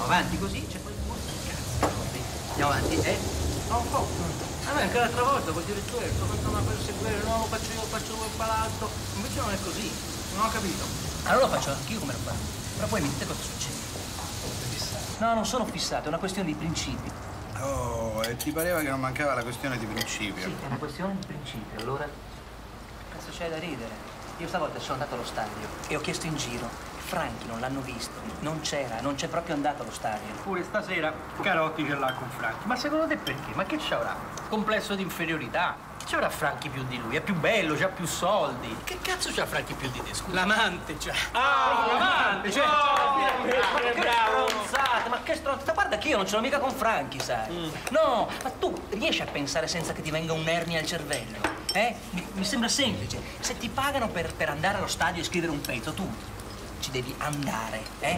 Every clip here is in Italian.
andiamo avanti così, c'è poi cazzo. Andiamo avanti, No, un po'. A me anche l'altra volta col direttore sto facendo una perseguire, no, lo faccio io, faccio quel palazzo. Invece non è così, non ho capito. Allora lo faccio anch'io come lo fa. Però poi mi dite cosa succede. Sei fissato? No, non sono fissato, è una questione di principi. Oh, e ti pareva che non mancava la questione di principio? Sì, è una questione di principio, allora. Che cazzo c'è da ridere? Io stavolta sono andato allo stadio e ho chiesto in giro. Franchi non l'hanno visto, non c'è proprio andato allo stadio. Pure stasera Carotti ce l'ha con Franchi. Ma secondo te perché? Ma che c'avrà? Complesso di inferiorità? Che c'avrà Franchi più di lui? È più bello, c'ha più soldi. Che cazzo c'ha Franchi più di te, scusa? L'amante, cioè. Ah, l'amante, cioè. Ma che stronzata, ma che stronzata. Guarda che io non ce l'ho mica con Franchi, sai. No, ma tu riesci a pensare senza che ti venga un'ernia al cervello? Mi sembra semplice. Se ti pagano per andare allo stadio e scrivere un pezzo, tu ci devi andare,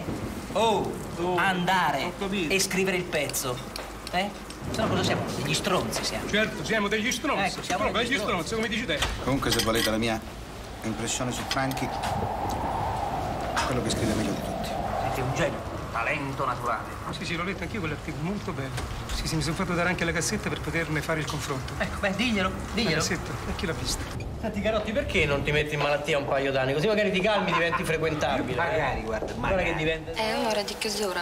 andare e scrivere il pezzo, Se no cosa siamo? Degli stronzi siamo. Certo, siamo degli stronzi. Ecco, siamo degli stronzi, come dici te. Comunque, se volete la mia impressione su Franchi, quello che scrive meglio di tutti. Siete un genio, talento naturale. Sì, l'ho letto anch'io quell'articolo, molto bello. Sì, mi sono fatto dare anche la cassetta per poterne fare il confronto. Ecco, beh, diglielo. La cassetta, e chi l'ha vista? Senti, Carotti, perché non ti metti in malattia un paio d'anni? Così magari ti calmi, diventi frequentabile. Magari, guarda, Guarda che diventa... È ora di chiusura.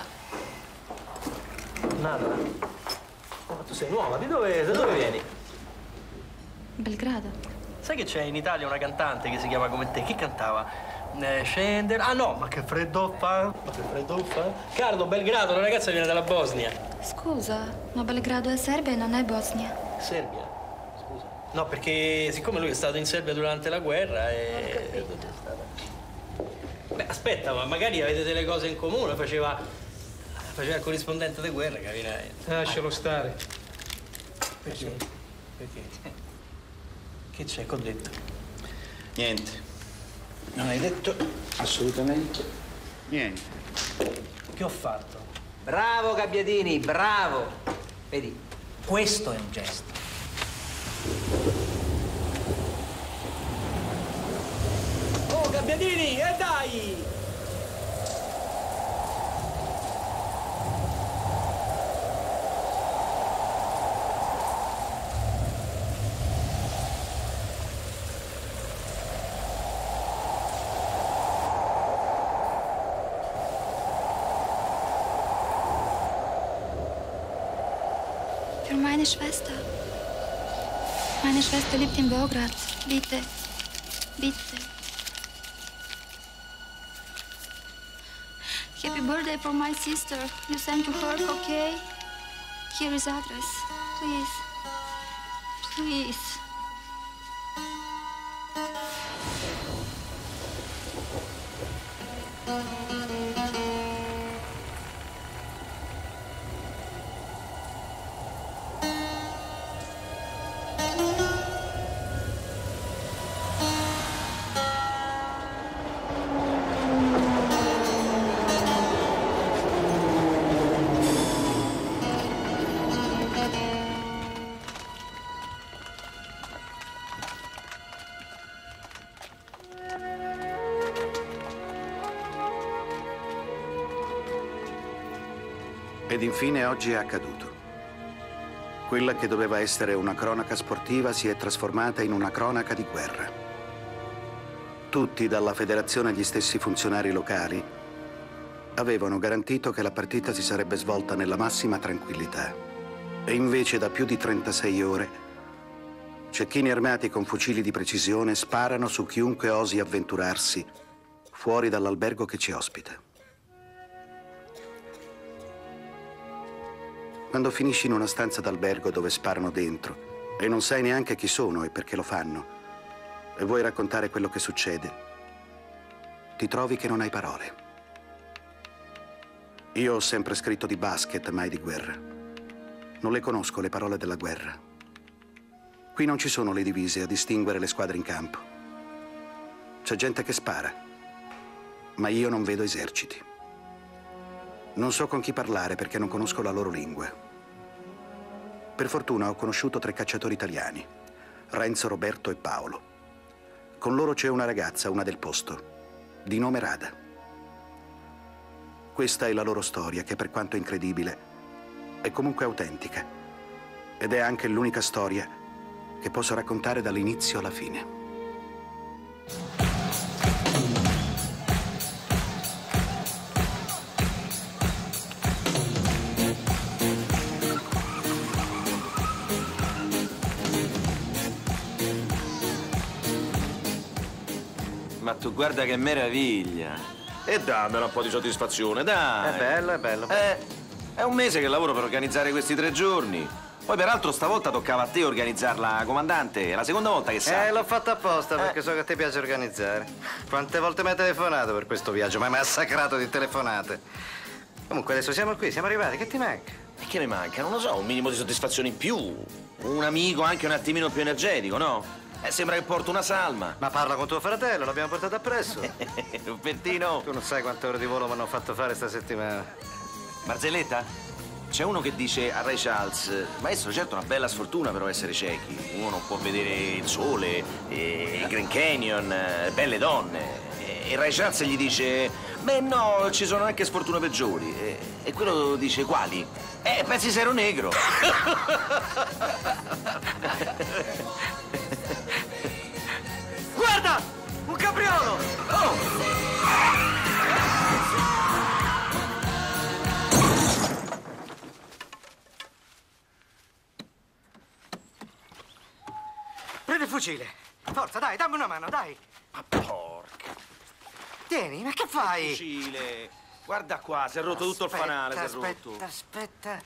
Nada. Ma tu sei nuova, da dove vieni? Belgrado. Sai che c'è in Italia una cantante che si chiama come te? Chi cantava? Scender... Ah no, ma che freddo fa? Carlo, Belgrado, una ragazza viene dalla Bosnia. Scusa, ma Belgrado è Serbia e non è Bosnia. Serbia? Scusa. No, perché siccome lui è stato in Serbia durante la guerra e... Beh, aspetta, ma magari avete delle cose in comune, faceva il corrispondente di guerra, capirai? Lascialo stare. Perché? Che c'è, che ho detto? Niente. Non hai detto assolutamente niente. Che ho fatto? Bravo, Gabbiadini, bravo. Vedi, questo è un gesto. Oh, Gabbiadini, dai! Für meine Schwester. Meine Schwester lebt in Beograd. Bitte. Bitte. Happy birthday for my sister. You send to her, okay? Here is address. Please. Please. Ed infine oggi è accaduto. Quella che doveva essere una cronaca sportiva si è trasformata in una cronaca di guerra. Tutti, dalla federazione agli stessi funzionari locali, avevano garantito che la partita si sarebbe svolta nella massima tranquillità. E invece da più di 36 ore, cecchini armati con fucili di precisione sparano su chiunque osi avventurarsi fuori dall'albergo che ci ospita. Quando finisci in una stanza d'albergo dove sparano dentro e non sai neanche chi sono e perché lo fanno, e vuoi raccontare quello che succede, ti trovi che non hai parole. Io ho sempre scritto di basket, mai di guerra. Non le conosco le parole della guerra. Qui non ci sono le divise a distinguere le squadre in campo. C'è gente che spara, ma io non vedo eserciti. Non so con chi parlare perché non conosco la loro lingua. Per fortuna ho conosciuto 3 cacciatori italiani, Renzo, Roberto e Paolo. Con loro c'è una ragazza, una del posto, di nome Rada. Questa è la loro storia che, per quanto incredibile, è comunque autentica. Ed è anche l'unica storia che posso raccontare dall'inizio alla fine. Ma tu guarda che meraviglia! E dammela un po' di soddisfazione, dai! È bello, è bello. È un mese che lavoro per organizzare questi 3 giorni. Poi peraltro stavolta toccava a te organizzarla, comandante. È la seconda volta che sai. L'ho fatta apposta perché so che a te piace organizzare. Quante volte mi hai telefonato per questo viaggio? Ma mi hai massacrato di telefonate. Comunque adesso siamo qui, siamo arrivati, che ti manca? E che mi manca? Non lo so, un minimo di soddisfazione in più. Un amico anche un attimino più energetico, no? Sembra che porto una salma. Ma parla con tuo fratello, l'abbiamo portato appresso. Rufettino. Tu non sai quante ore di volo mi hanno fatto fare sta settimana. Barzelletta? C'è uno che dice a Ray Charles: maestro, certo è una bella sfortuna però essere ciechi. Uno non può vedere il sole, il Grand Canyon, belle donne. E Ray Charles gli dice: beh no, ci sono anche sfortune peggiori. E quello dice: quali? Pensi se ero negro. Guarda! Un capriolo! Oh! Prendi il fucile. Forza, dai, dammi una mano, dai. Ma porca. Tieni, ma che fai? Fucile. Guarda qua, si è rotto tutto il fanale, si è rotto. Aspetta.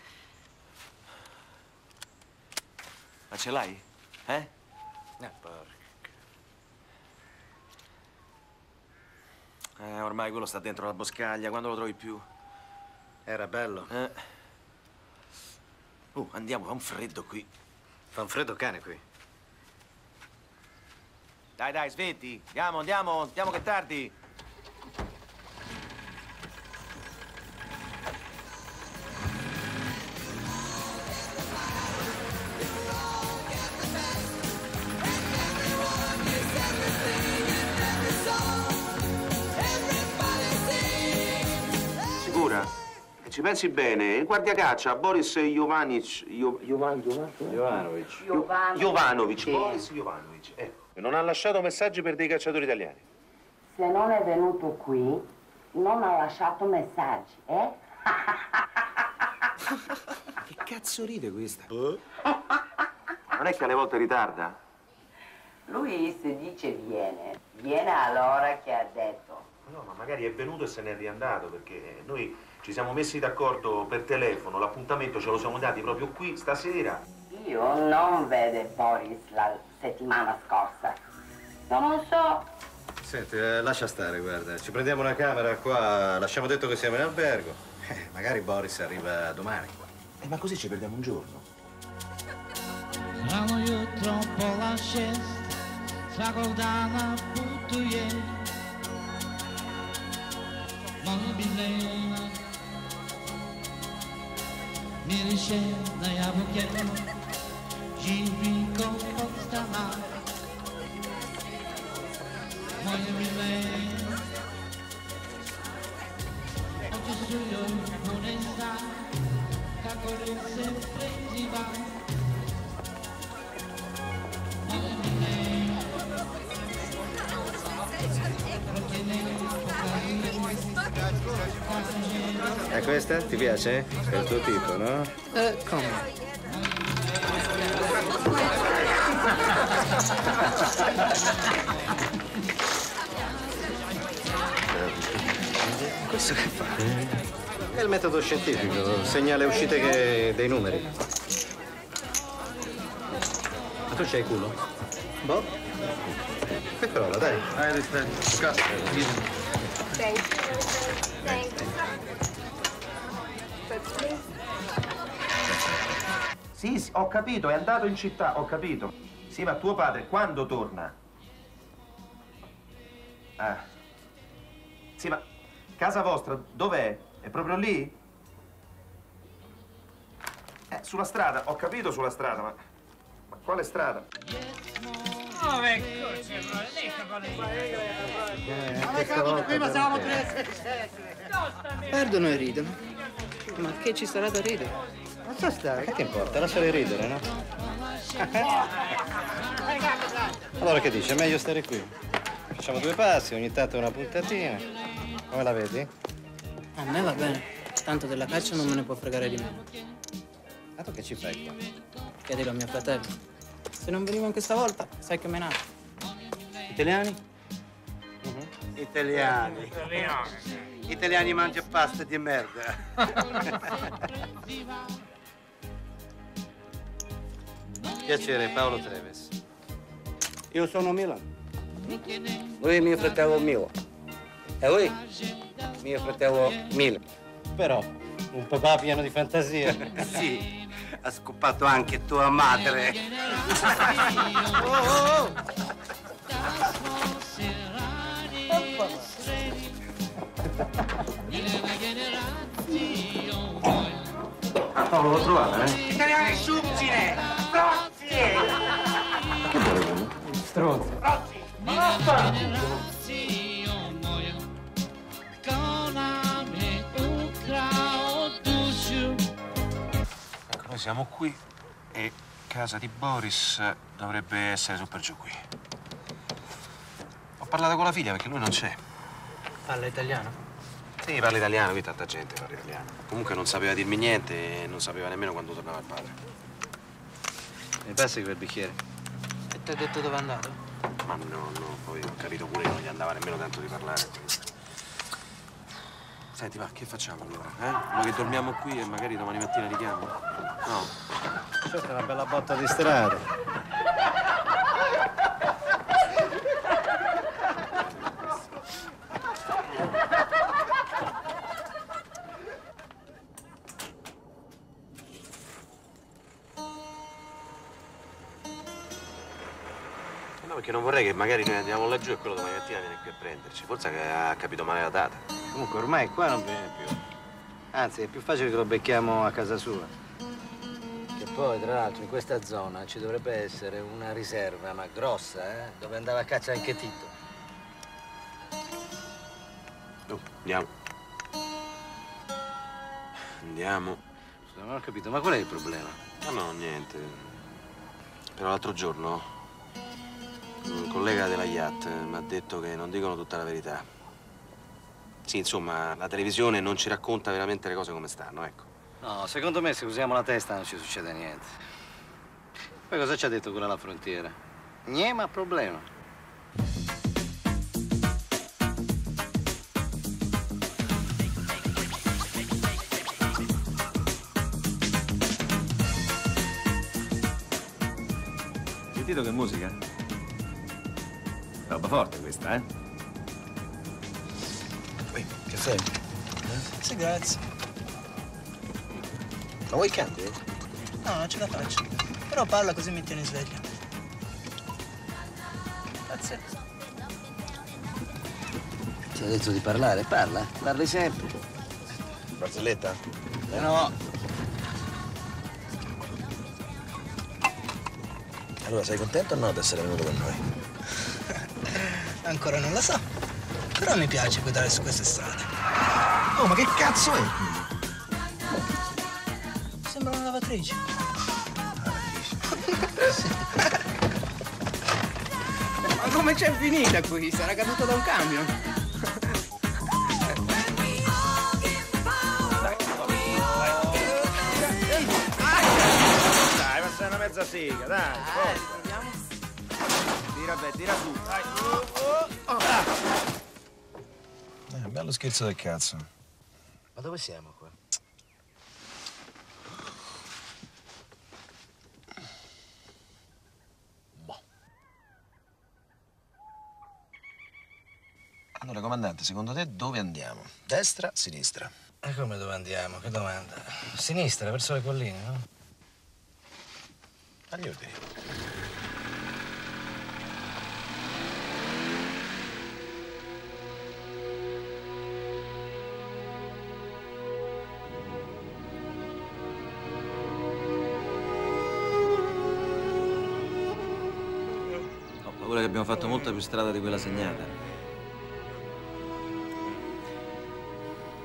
Ma ce l'hai? Porca. Ormai quello sta dentro la boscaglia, quando lo trovi più? Era bello. Andiamo, fa un freddo qui. Fa un freddo cane qui. Dai, svetti. Andiamo che è tardi. Sicura? Ci pensi bene? Il guardiacaccia, Boris Jovanovic. Jovanovic. Boris Jovanovic, ecco. Non ha lasciato messaggi per dei cacciatori italiani. Se non è venuto qui, non ha lasciato messaggi, eh? Che cazzo ride questa? Non è che alle volte ritarda? Lui se dice viene all'ora che ha detto. No, ma magari è venuto e se n'è riandato, perché noi ci siamo messi d'accordo per telefono, l'appuntamento ce lo siamo dati proprio qui stasera. Io non vedo Boris la settimana scorsa. Non so. Senti, lascia stare, guarda. Ci prendiamo una camera qua, lasciamo detto che siamo in albergo. Magari Boris arriva domani. Ma così ci perdiamo un giorno. Rano jutro pola 6, svakog dana putujem. Mobilne miriše na jabuke, živí pod stana. Moje milé, oči su joj pune sna, kako li se preziva. Moje milé, E questa? Ti piace? È il tuo tipo, no? Come? Questo che fa? È il metodo scientifico, segna le uscite dei numeri. Ma tu c'hai culo? Boh? Che parola, dai. Sì, ho capito, è andato in città, ho capito. Sì, ma tuo padre quando torna? Sì, ma casa vostra dov'è? È proprio lì? Sulla strada, ho capito sulla strada, ma quale strada? Oh, eccoci, detto quale Prima siamo Perdono e ridono. Ma che ci sarà da ridere? Non so stare, che ti importa? Lasciali ridere, no? Allora che dici? È meglio stare qui. Facciamo 2 passi, ogni tanto una puntatina. Come la vedi? A me va bene. Tanto della caccia non me ne può fregare di me. Ma tu che ci fai qua? Chiedilo a mio fratello. Se non venivo anche stavolta, sai che me ne Italiani? Italiani. Italiani mangia pasta di merda. Piacere, Paolo Treves. Io sono Milan. Lui è mio fratello Milo. E lui? Mio fratello Milo. Però, un papà pieno di fantasia. Sì, ha scopato anche tua madre. Paolo, l'ho trovata, eh? Italiani subcine! Prozzie! Che vuole quello? Stronzo. Prozzi! Ecco, noi siamo qui e casa di Boris dovrebbe essere su per giù qui. Ho parlato con la figlia perché lui non c'è. Parla italiano? Sì, parla italiano, qui tanta gente parla italiano. Comunque non sapeva dirmi niente e non sapeva nemmeno quando tornava il padre. Mi passi quel bicchiere? E ti ha detto dove è andato? Ma no, poi ho capito pure che non gli andava nemmeno tanto di parlare. Senti, va, che facciamo allora? Ma che dormiamo qui e magari domani mattina richiamo? No. Certo, è una bella botta di strada. No, perché non vorrei che magari noi andiamo laggiù e quello domani mattina viene qui a prenderci. Forse che ha capito male la data. Comunque ormai qua non viene più. Anzi, è più facile che lo becchiamo a casa sua. Che poi, tra l'altro, in questa zona ci dovrebbe essere una riserva, ma grossa, dove andava a caccia anche Tito. Andiamo. Andiamo. Scusa, non ho capito, ma qual è il problema? No, niente. Però l'altro giorno un collega della Yacht mi ha detto che non dicono tutta la verità. Sì, insomma, la televisione non ci racconta veramente le cose come stanno, ecco. No, secondo me se usiamo la testa non ci succede niente. Poi cosa ci ha detto quella alla frontiera? Niente problema. Sentito che musica? Roba forte questa, eh? Che fai? Sì, grazie. Ma vuoi canti? No, non ce la faccio. Però parla così mi tieni sveglia. Grazie. Ti ha detto di parlare? Parla. Parli sempre. Barzelletta? No. Allora, sei contento o no di essere venuto con noi? Ancora non lo so. Però mi piace guidare su queste strade. Oh, ma che cazzo è? Sembra una lavatrice. Ma come c'è finita qui? Sarà caduto da un camion. Dai, ma sei una mezza sega, dai, forza. Tira, beh, tira su. Dai. Bello scherzo del cazzo. Ma dove siamo qua? Allora, comandante, secondo te dove andiamo? Destra, sinistra? E come dove andiamo? Che domanda? Sinistra, verso le colline, no? Agli ordini. Ho paura che abbiamo fatto molta più strada di quella segnata.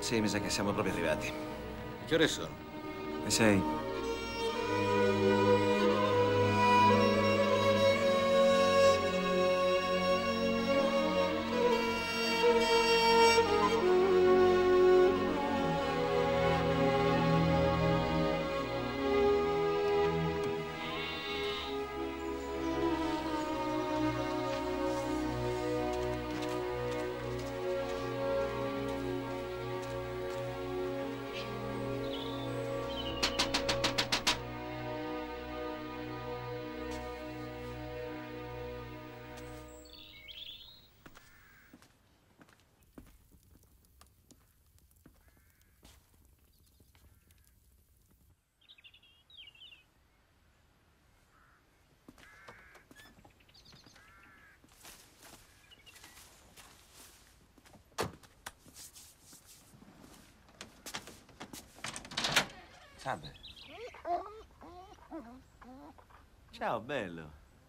Sì, mi sa che siamo proprio arrivati. Che ore sono? Le 6. Salve. Ciao, bello.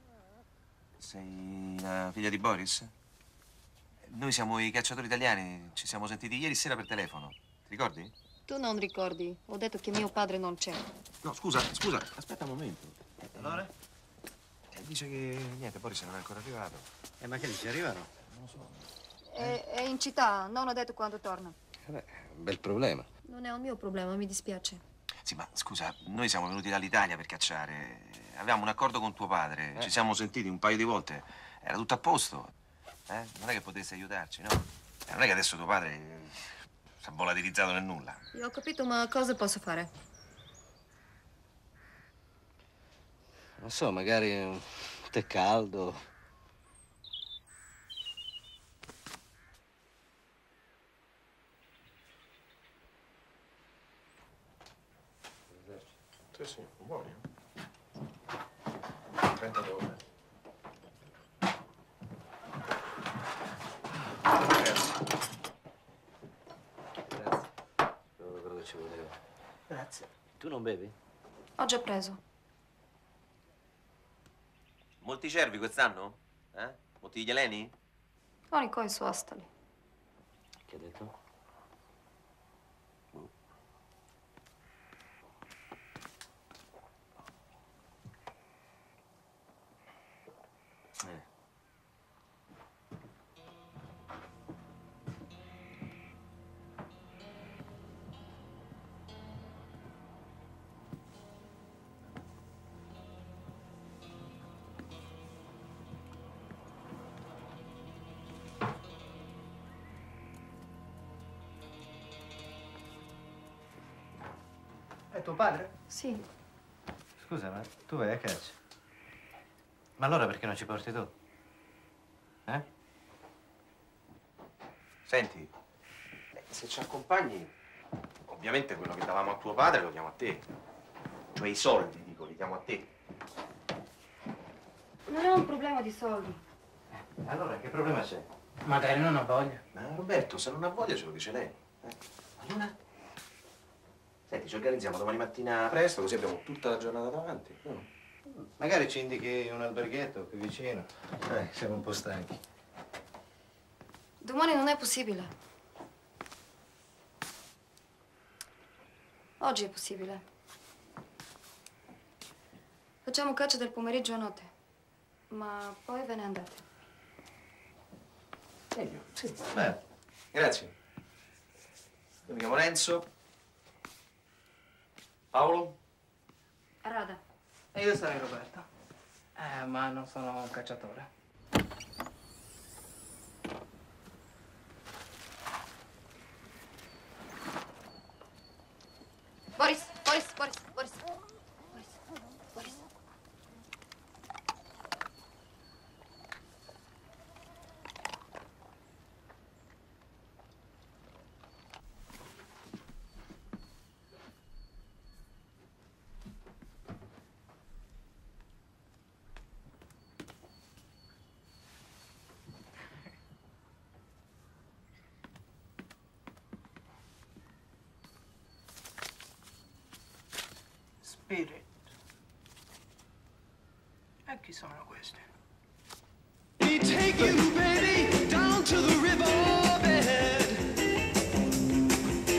Sei la figlia di Boris? Noi siamo i cacciatori italiani. Ci siamo sentiti ieri sera per telefono. Ti ricordi? Tu non ricordi. Ho detto che mio padre non c'è. No, scusa. Aspetta un momento. Allora? Dice che niente, Boris non è ancora arrivato. Ma che dici, arrivano? Non lo so. È in città. Non ho detto quando torna. Beh, bel problema. Non è un mio problema, mi dispiace. Sì, ma scusa, noi siamo venuti dall'Italia per cacciare. Avevamo un accordo con tuo padre. Ci siamo sentiti un paio di volte. Era tutto a posto. Non è che potesse aiutarci, no? Non è che adesso tuo padre si è volatilizzato nel nulla. Io ho capito, ma cosa posso fare? Non so, magari un tè caldo. Sì, buoni. 32. Grazie. Proprio quello che ci voleva. Grazie. Tu non bevi? Ho già preso. Molti cervi quest'anno? Molti jeleni? Oni koji su ostali. Che ha detto? È tuo padre? Sì. Scusa, ma tu vai a caccia? Ma allora perché non ci porti tu? Senti, se ci accompagni, ovviamente quello che davamo a tuo padre lo diamo a te. Cioè i soldi, dico, li diamo a te. Non è un problema di soldi. Allora che problema c'è? Magari non ha voglia. Ma Roberto, se non ha voglia ce lo dice lei. Allora? Senti, ci organizziamo domani mattina presto, così abbiamo tutta la giornata davanti. Magari ci indichi un alberghetto qui vicino. Siamo un po' stanchi. Domani non è possibile. Oggi è possibile. Facciamo caccia del pomeriggio a notte. Ma poi ve ne andate. Meglio, sì. Beh, grazie. Io mi chiamo Renzo. Paolo? Rada. E io sarei Roberto. Ma non sono un cacciatore. Boris. Spirit. E chi sono questi? We take you, baby, down to the riverbed.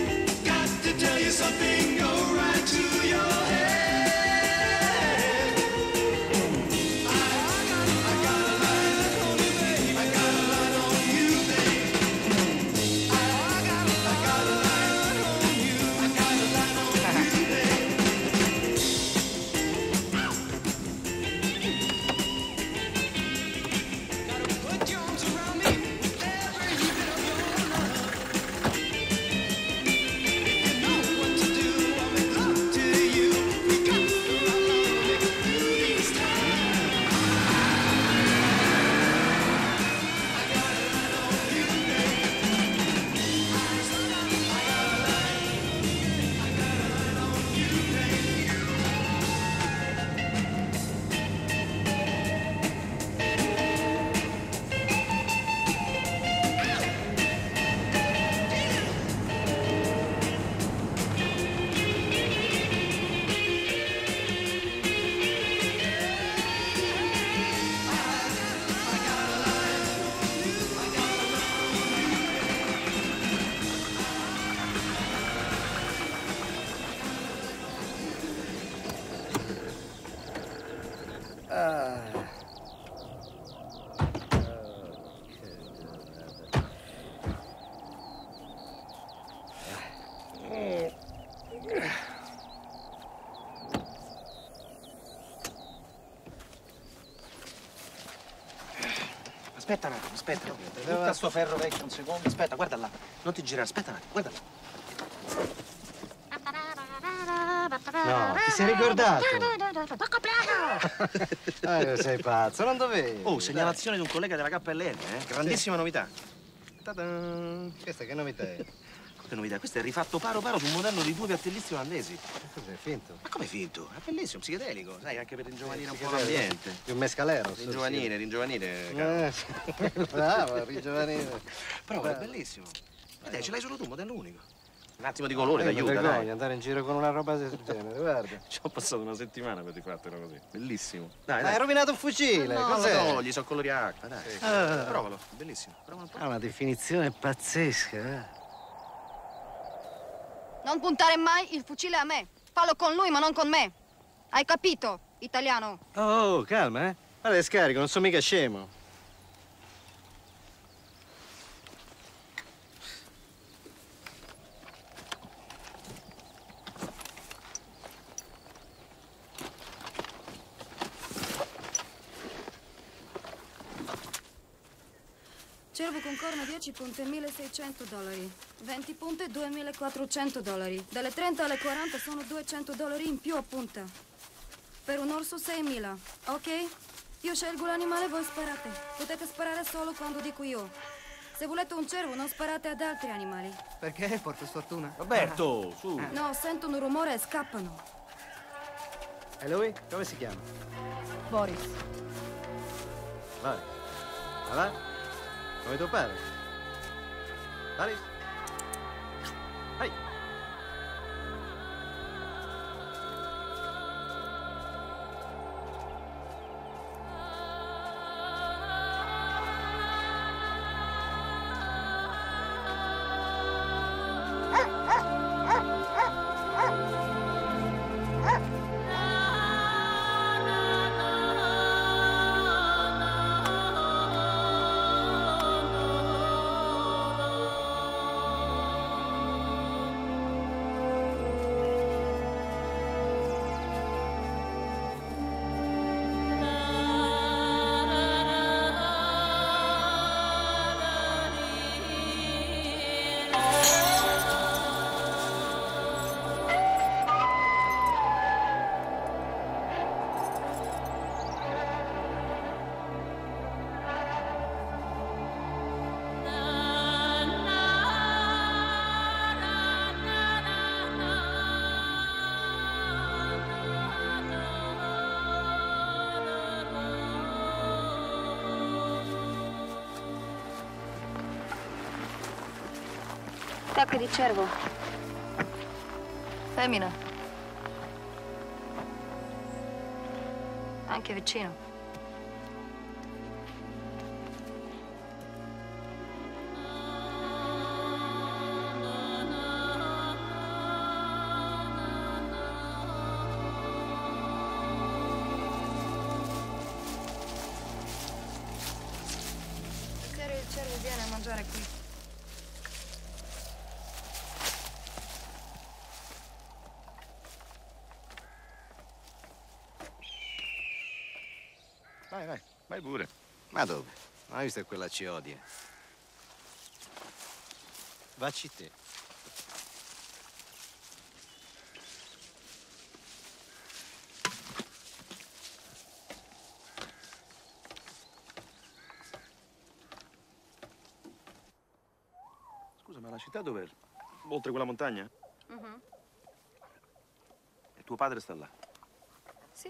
aspetta un attimo, aspetta. Butta sto ferro vecchio un secondo. Aspetta, guarda là. Non ti girare, aspetta un attimo, guarda là. No, ti sei ricordato? Sei pazzo, non dovevi. Oh, segnalazione di un collega della KLM, Grandissima novità. Questa che novità è? Che novità? Questo è rifatto paro paro su un modello di 2 piattellisti olandesi. Cos'è, finto? Ma come finto? È bellissimo, psichedelico, sai, anche per ringiovanire un po' l'ambiente. Di un mescalero. Ringiovanire, caro. Bravo, ringiovanire. Però è bellissimo. Dai, ce l'hai solo tu, modello unico. Un attimo di colore, t'aiuta, dai. Andare in giro con una roba del genere, guarda. Ci ho passato una settimana per rifartelo così. Bellissimo. Dai, hai rovinato un fucile, cos'è? No, gli sono colori acqua, dai. Sì. Provalo, bellissimo. Provalo un po'. Ha una definizione pazzesca, Non puntare mai il fucile a me. Fallo con lui, ma non con me. Hai capito, italiano? Oh, calma, Guarda, scarico, non sono mica scemo. Cervo con corna 10 punte $1.600, 20 punte $2.400, dalle 30 alle 40 sono $200 in più a punta. Per un orso 6.000, ok? Io scelgo l'animale, voi sparate. Potete sparare solo quando dico io. Se volete un cervo non sparate ad altri animali. Perché? Porto sfortuna. Roberto, su. No, sentono un rumore e scappano. E lui? Come si chiama? Boris. Vai. Va? Come tuo padre? Boris? Vai. Tacca di cervo. Femmina. Anche vicino. Stasera il cervo viene a mangiare qui. Vai pure. Ma dove? Ma visto che quella ci odia. Vacci te. Scusa, ma la città dov'è? Oltre quella montagna? E tuo padre sta là? Sì.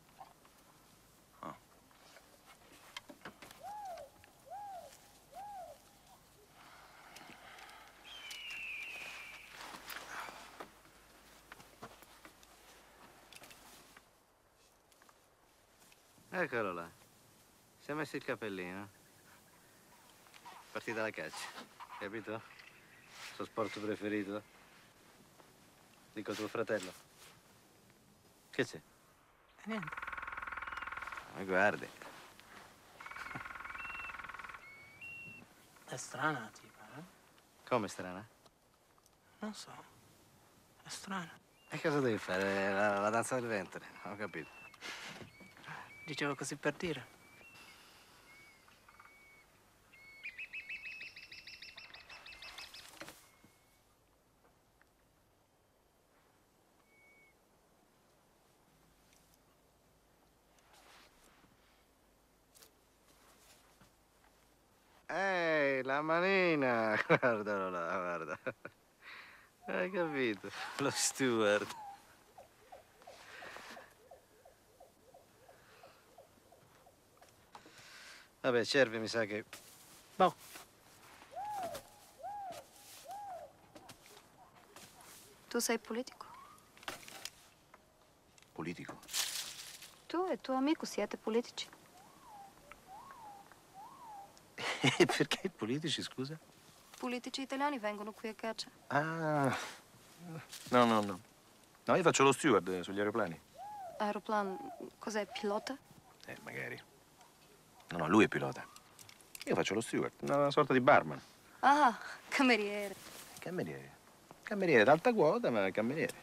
Eccolo là. Si è messo il cappellino. Partita alla caccia, capito? Il suo sport preferito. Dico tuo fratello. Che c'è? Niente. Ma guardi. È strana la tipa, Come strana? Non so. È strana. E cosa devi fare? La danza del ventre? Non ho capito. Dicevo così per dire. la manina. Guardalo là, guarda. Hai capito? Lo steward. Vabbè, Cervi mi sa che... Boh. Tu sei politico? Politico? Tu e tuo amico siete politici? Perché politici, scusa? Politici italiani vengono qui a caccia. Ah, no. No, io faccio lo steward sugli aeroplani. Aeroplan, cos'è, pilota? Magari. No, lui è pilota. Io faccio lo steward, una sorta di barman. Ah, cameriere. Cameriere. Cameriere d'alta quota, ma cameriere.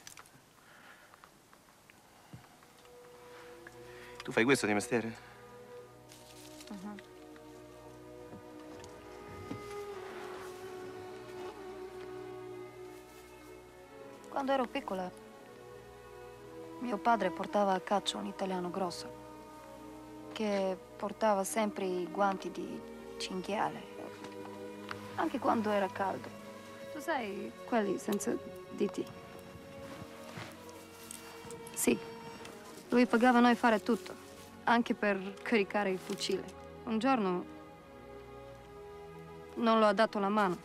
Tu fai questo di mestiere? Quando ero piccola, mio padre portava a caccia un italiano grosso che portava sempre i guanti di cinghiale, anche quando era caldo. Tu sai, quelli senza diti. Sì, lui pagava noi fare tutto, anche per caricare il fucile. Un giorno non lo ha dato la mano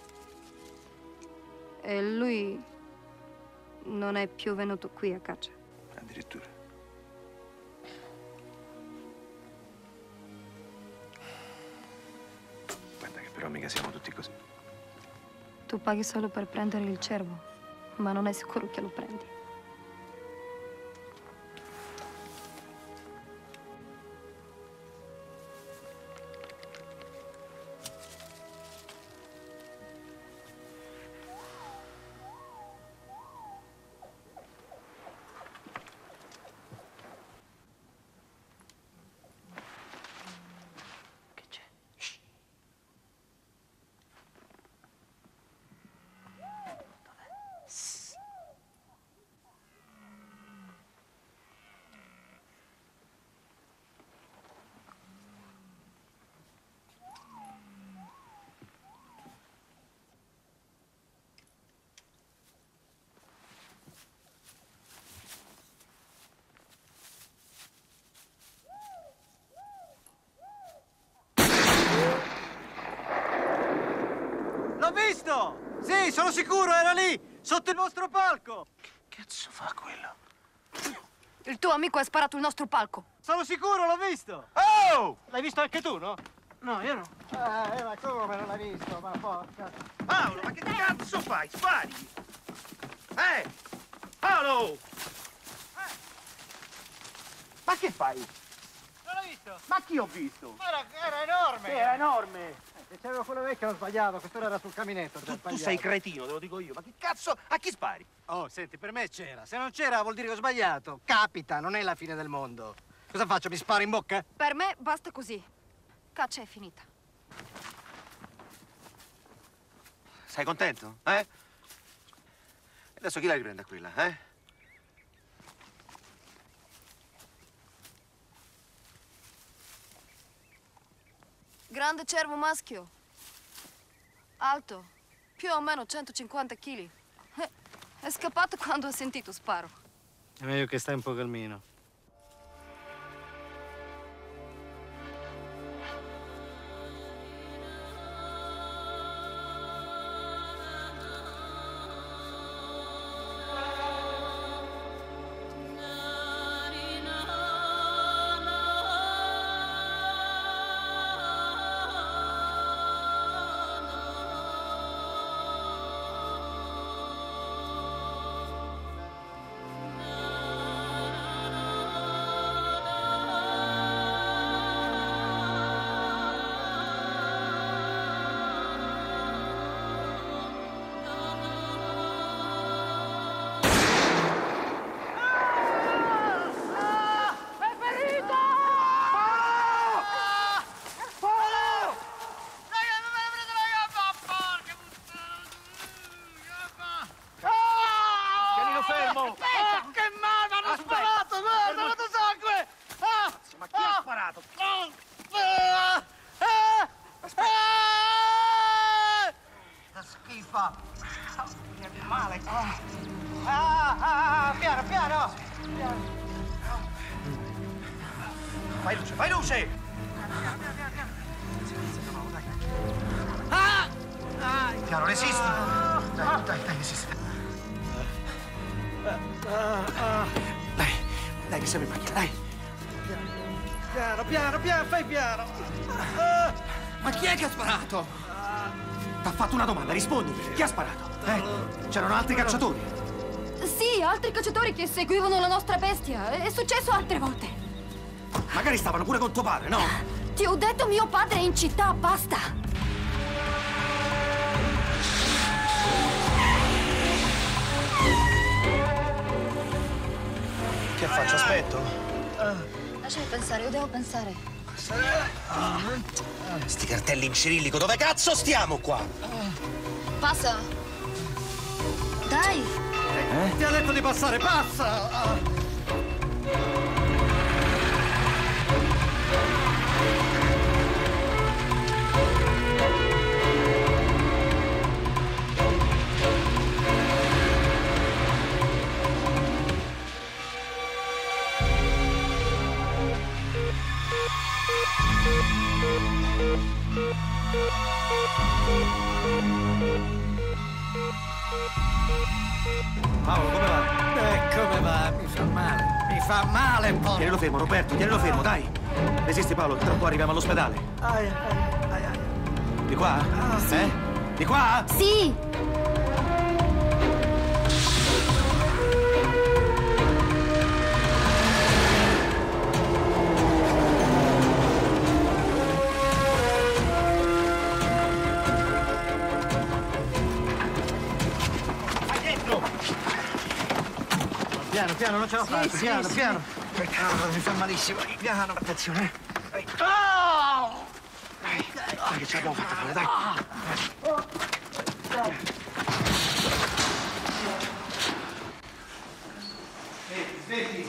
e lui non è più venuto qui a caccia. Addirittura. Guarda che però mica siamo tutti così. Tu paghi solo per prendere il cervo, ma non è sicuro che lo prendi. L'ho visto! Sì, sono sicuro, era lì, sotto il nostro palco! Che cazzo fa quello? Il tuo amico ha sparato il nostro palco. Sono sicuro, l'ho visto! Oh! L'hai visto anche tu, no? No, io no. Ma come non l'hai visto? Ma porca... Paolo, ma che cazzo fai? Spari! Paolo! Ma che fai? Non l'hai visto? Ma chi ho visto? Era enorme! Sì, era enorme! Se c'avevo quello vecchio ho sbagliato, quest'ora era sul caminetto. Tu sei cretino, te lo dico io. Ma che cazzo? A chi spari? Oh, senti, per me c'era. Se non c'era vuol dire che ho sbagliato. Capita, non è la fine del mondo. Cosa faccio, mi sparo in bocca? Per me basta così. Caccia è finita. Sei contento? Adesso chi la riprende quella, Grande cervo maschio. Alto. Più o meno 150 kg. È scappato quando ha sentito sparo. È meglio che stai un po' calmino. mi fa male. Piano, piano. Fai luce, fai luce. Piano, resisti. Dai, resisti. Dai, che siamo in macchina, dai. Piano, fai piano. Ma chi è che ha sparato? T'ha fatto una domanda, rispondi. Chi ha sparato? C'erano altri cacciatori? Sì, altri cacciatori che seguivano la nostra bestia. È successo altre volte. Magari stavano pure con tuo padre, no? Ti ho detto mio padre è in città, basta. Che faccio? Aspetto? Lasciami pensare, io devo pensare. Sti cartelli in cirillico, dove cazzo stiamo qua? Passa. Dai. Ti ha detto di passare, passa! Paolo, come va? Come va? Mi fa male. Mi fa male, Paolo. Tienilo fermo, Roberto, tienilo fermo, dai. Resisti, Paolo, tra un po' arriviamo all'ospedale. Di qua? Sì. Di qua? Sì. Piano, non ce la faccio. Piano. Mi fa malissimo. Piano, attenzione. Dai, che ce l'abbiamo fatta fuori, dai. Smetti.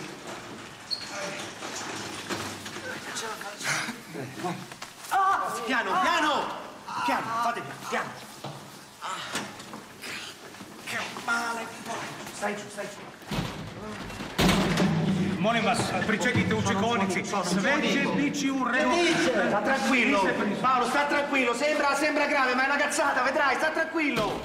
Piano, fate piano. Che male. Stai giù. Molim vas, pričekajte u čekovnici. Sve će dići u redu. Sta tranquillo. Paolo, sta tranquillo. Sembra grave, ma è una cazzata, vedrai, sta tranquillo.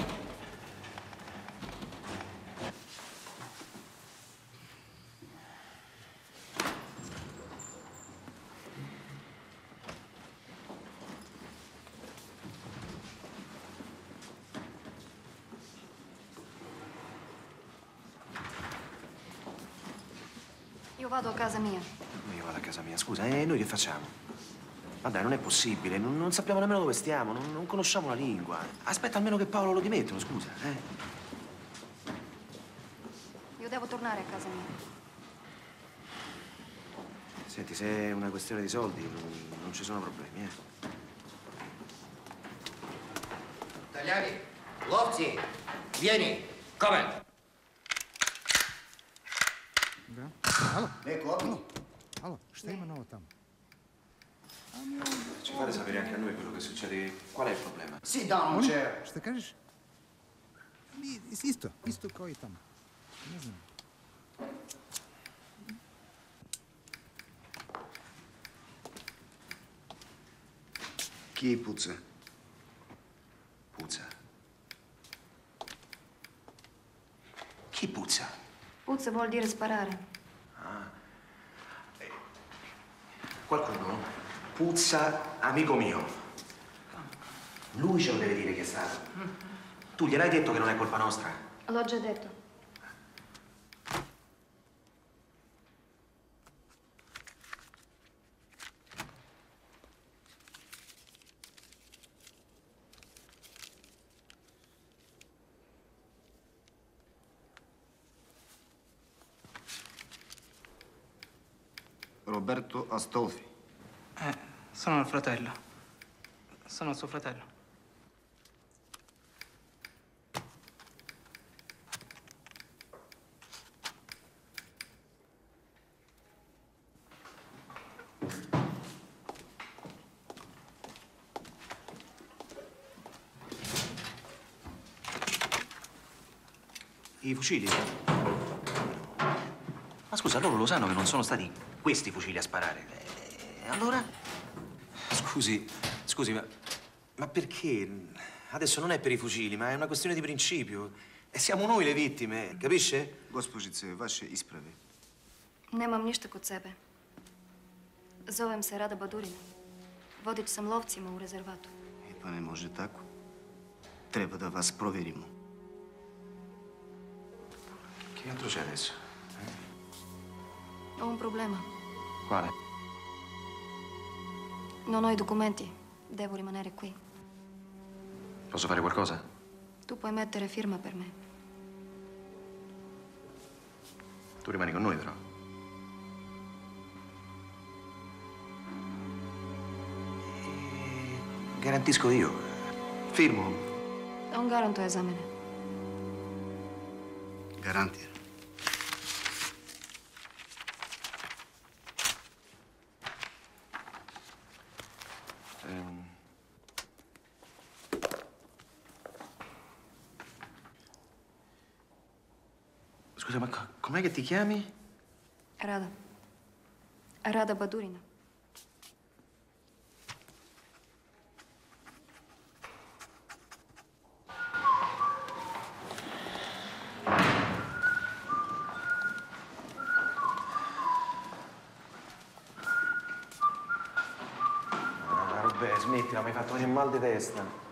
Io vado a casa mia. Io vado a casa mia, scusa, e noi che facciamo? Ma dai, non è possibile, non sappiamo nemmeno dove stiamo, non conosciamo la lingua. Aspetta almeno che Paolo lo dimettono, scusa, Io devo tornare a casa mia. Senti, se è una questione di soldi, non ci sono problemi, Tagliani, Lovzi, vieni. Come? Ecco, allora, šta ima novo tamo? Ci fate sapere anche a noi quello che succede. Qual è il problema? Sit down, chair. Šta kažeš? Isto kao i tamo. Ne znam. Chi puzza? Puzza. Chi puzza? Puzza vuol dire sparare. Qualcuno puzza amico mio. Lui ce lo deve dire chi è stato. Tu gliel'hai detto che non è colpa nostra? L'ho già detto. Roberto Astolfi. Sono il fratello. Sono il suo fratello. I fucili? Ma scusa, loro lo sanno che non sono stati questi fucili a sparare. Allora? Scusi, ma perché? Adesso non è per i fucili, ma è una questione di principio. E siamo noi le vittime, capisce? Госпожице, ваше изправи. Nemam ništa kod sebe. Zovem se Rada Badurina. Vodit sam lovcima u rezervatu. Pa ne može tako. Treba da vas proverimo. Che altro c'è adesso? Ho un problema. Quale? Non ho i documenti. Devo rimanere qui. Posso fare qualcosa? Tu puoi mettere firma per me. Tu rimani con noi, però. Garantisco io. Firmo. On garantuje za mene. Garantira. Scusa, ma com'è che ti chiami? Rada. Rada Badurina. Vabbè, smettila, mi hai fatto venire mal di testa.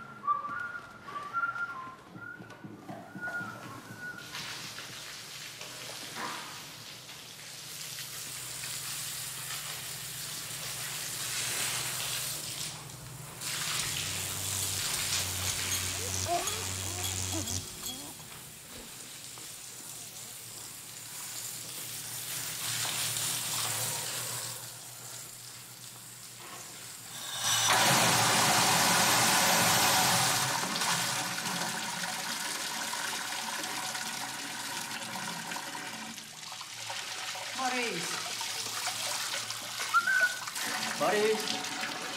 Maurice.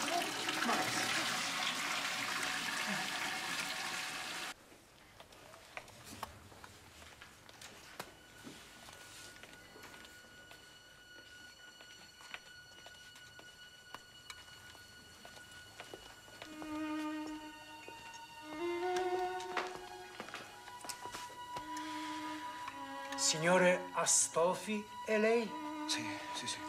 Signore Astolfi, è lei? Sì, sì, sì.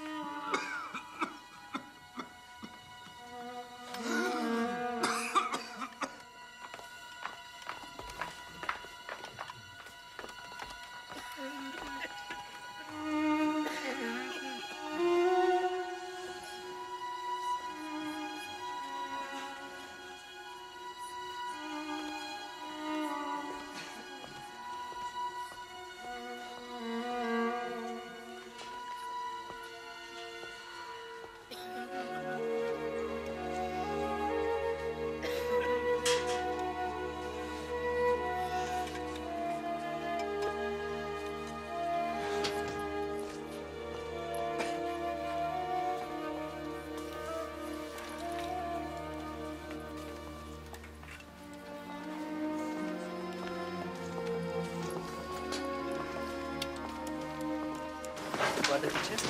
Guarda che c'è.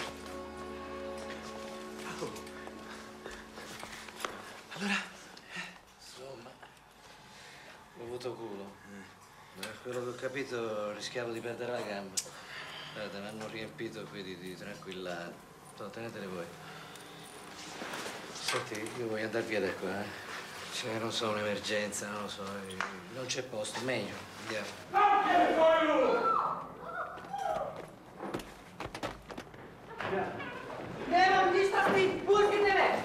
Allora? Insomma, ho avuto culo. Da quello che ho capito rischiavo di perdere la gamba. Guarda, mi hanno riempito qui di tranquillati. Tenetele voi. Senti, io voglio andare via da qua, eh? Cioè, non so, un'emergenza, non lo so. Non c'è posto, meglio. Andiamo. Nemam ništa s tim, pustite me!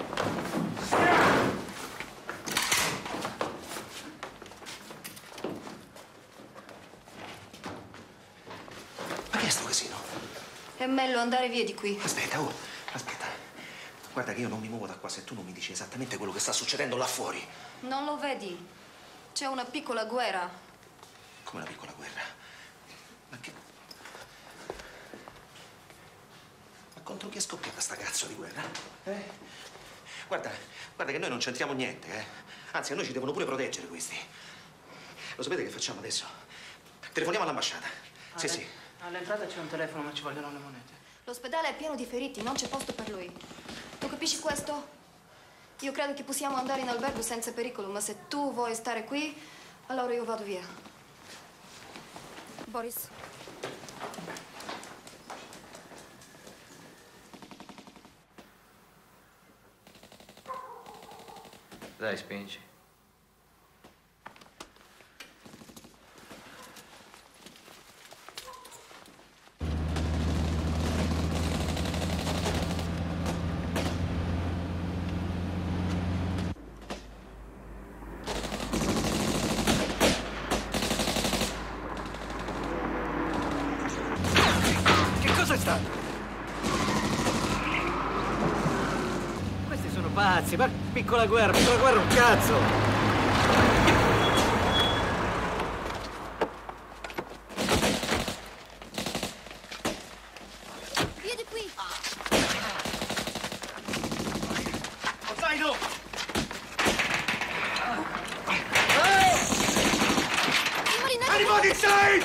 Ma che è sto casino? È meglio andare via di qui. Aspetta, aspetta. Guarda che io non mi muovo da qua se tu non mi dici esattamente quello che sta succedendo là fuori. Non lo vedi? C'è una piccola guerra. Come una piccola guerra? Ma che... Ma contro chi è scoppiata sta cazzo di guerra? Guarda che noi non c'entriamo niente, eh? Anzi, a noi ci devono pure proteggere questi. Lo sapete che facciamo adesso? Telefoniamo all'ambasciata. Sì, sì. All'entrata c'è un telefono, ma ci vogliono le monete. L'ospedale è pieno di feriti, non c'è posto per lui. Tu capisci questo? Io credo che possiamo andare in albergo senza pericolo, ma se tu vuoi stare qui, allora io vado via. Boris. Dai, spingi. Che cosa è stato? Questi sono pazzi, ma piccola guerra un cazzo! Via di qui! Zaino! Anybody inside?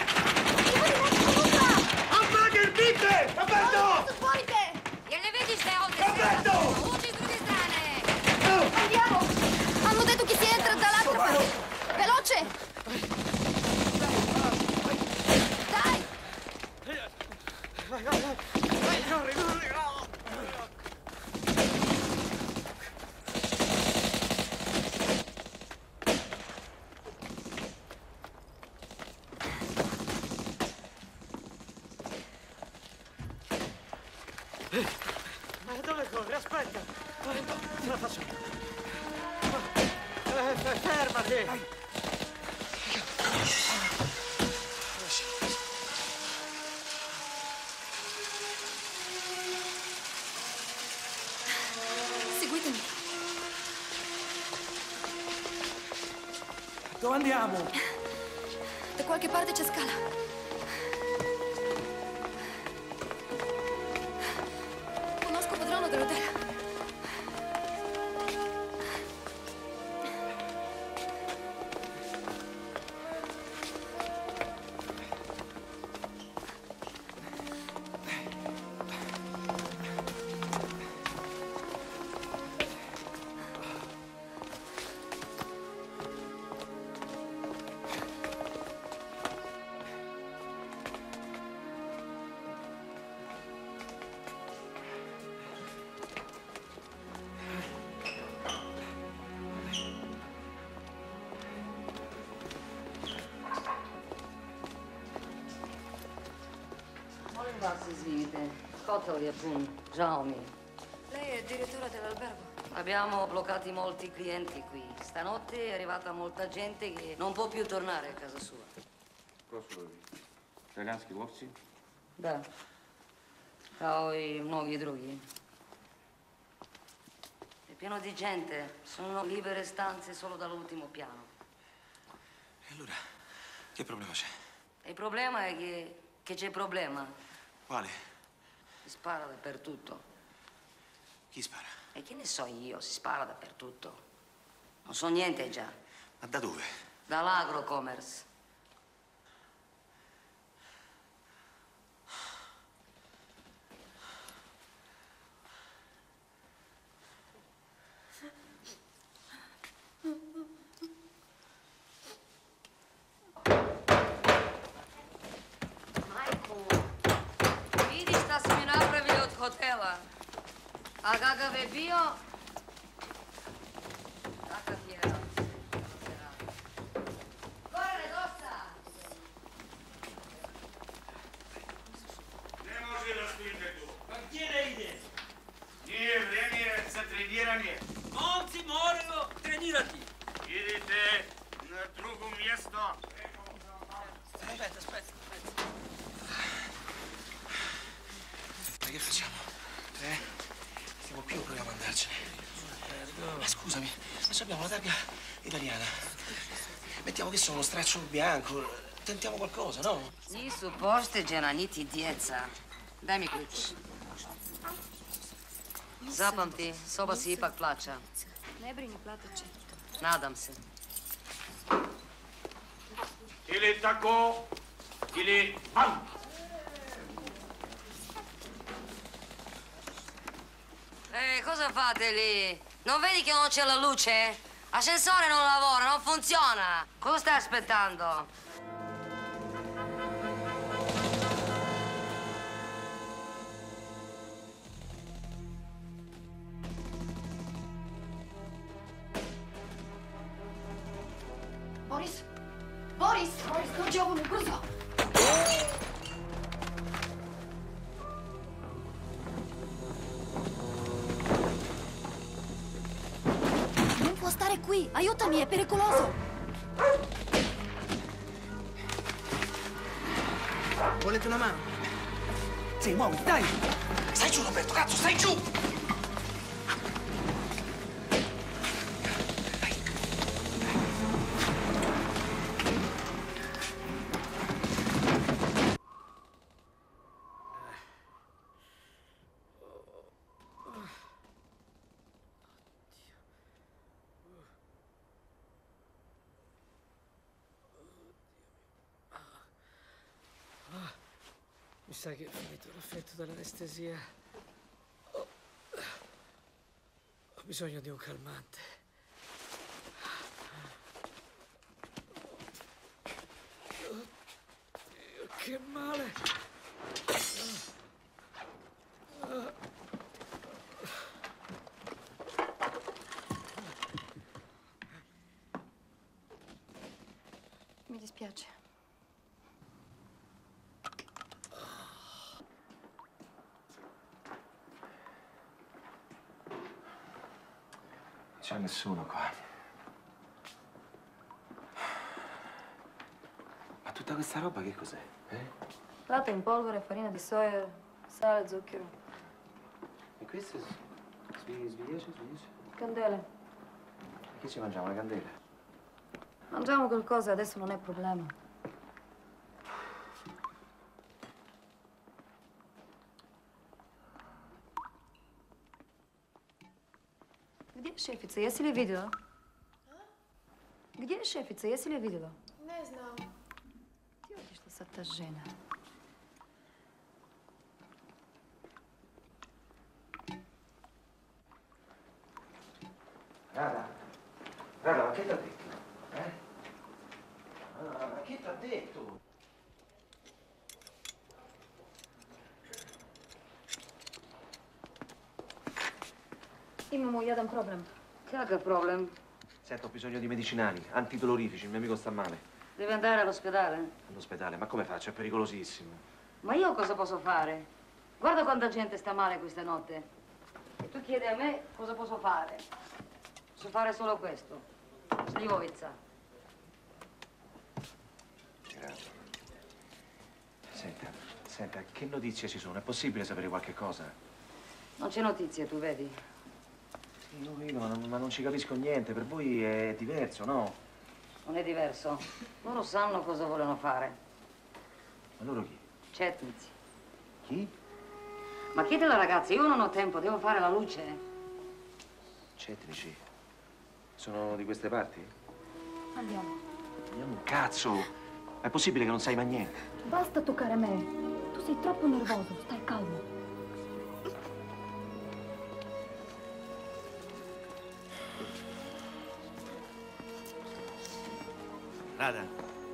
Hamburger, bitte! Aperto! Je ne vedi ste ovdje? Aperto! Uđi s druge strane! Andiamo! Hanno detto che si entra dall'altra parte! Veloce! Dai! Ma dove corri? Aspetta! Ce la faccio! Fermati! Seguitemi. Dove andiamo? Da qualche parte c'è scala. Conosco padrone dell'hotel. Was извините. Hotel Yapun, Jaume. Lei è il direttore dell'albergo. Abbiamo bloccati molti clienti qui. Stanotte è arrivata molta gente che non può più tornare a casa sua. Proszę, italiański łowcy? Да. Kao i mnogi drugi. È pieno di gente. Sono libere stanze solo dall'ultimo piano. E allora, che problema c'è? E il problema è che c'è problema. Quale? Si spara dappertutto. Chi spara? E che ne so io, si spara dappertutto. Non so niente già. Ma da dove? Dall'Agrocommerce. Vidiš šta su mi napravili od hotela. A kakav je bio, takav je. Gore, dosta! Ne može da spite tu. Pa gdje ne ide? Nije vrijeme za treniranje. Momci moraju trenirati. Idite na drugo mjesto. Aspetta. Ma che facciamo? Stiamo qui o proviamo ad andarcene? Ma scusami, ma se abbiamo la targa italiana. Mettiamo che sono uno straccio bianco. Tentiamo qualcosa, no? Nisu pošteđena niti djeca. Daj mi ključ. Zapamti, soba si ipak plaća. Ne brini, platit će. Nadam se. Ili tako, Chi lì? Cosa fate lì? Non vedi che non c'è la luce? L'ascensore non lavora, non funziona. Cosa stai aspettando? Boris? Boris, non ci avevo cosa? Non può stare qui, aiutami, è pericoloso. Volete una mano? Sì, muoviti, dai! Stai giù, Roberto, cazzo, stai giù! Mi sa che è finito l'effetto dell'anestesia. Ho bisogno di un calmante. Oddio, che male! Mi dispiace. C'è nessuno qua. Ma tutta questa roba che cos'è? Latte in polvere, farina di soia, sale, zucchero. E questo sbigliace? Candele. E che ci mangiamo, la candela? Mangiamo qualcosa, adesso non è problema. Где шефица? Я себя видела. Где шефица? Я себя видела. Не знам. Ти отишла sa ta žena. Rada, ma che t'ha detto? Ma che t'ha detto? Imamo jedan problem. Kakav problem? Sento, ho bisogno di medicinali, antidolorifici, il mio amico sta male. Devi andare all'ospedale? All'ospedale, ma come faccio? È pericolosissimo. Ma io cosa posso fare? Guarda quanta gente sta male questa notte. E tu chiedi a me cosa posso fare. Posso fare solo questo. Slivovica. Grazie. Senta, che notizie ci sono? È possibile sapere qualche cosa? Non c'è notizie, tu vedi? Sì, io vedo, ma non ci capisco niente. Per voi è diverso, no? Non è diverso. Loro sanno cosa vogliono fare. Ma loro chi? Cetnici. Chi? Ma chiedila ragazzi, io non ho tempo, devo fare la luce. Cetnici. Sono di queste parti? Andiamo. Andiamo un cazzo! È possibile che non sai mai niente? Basta toccare me. Tu sei troppo nervoso, stai calmo. Rada.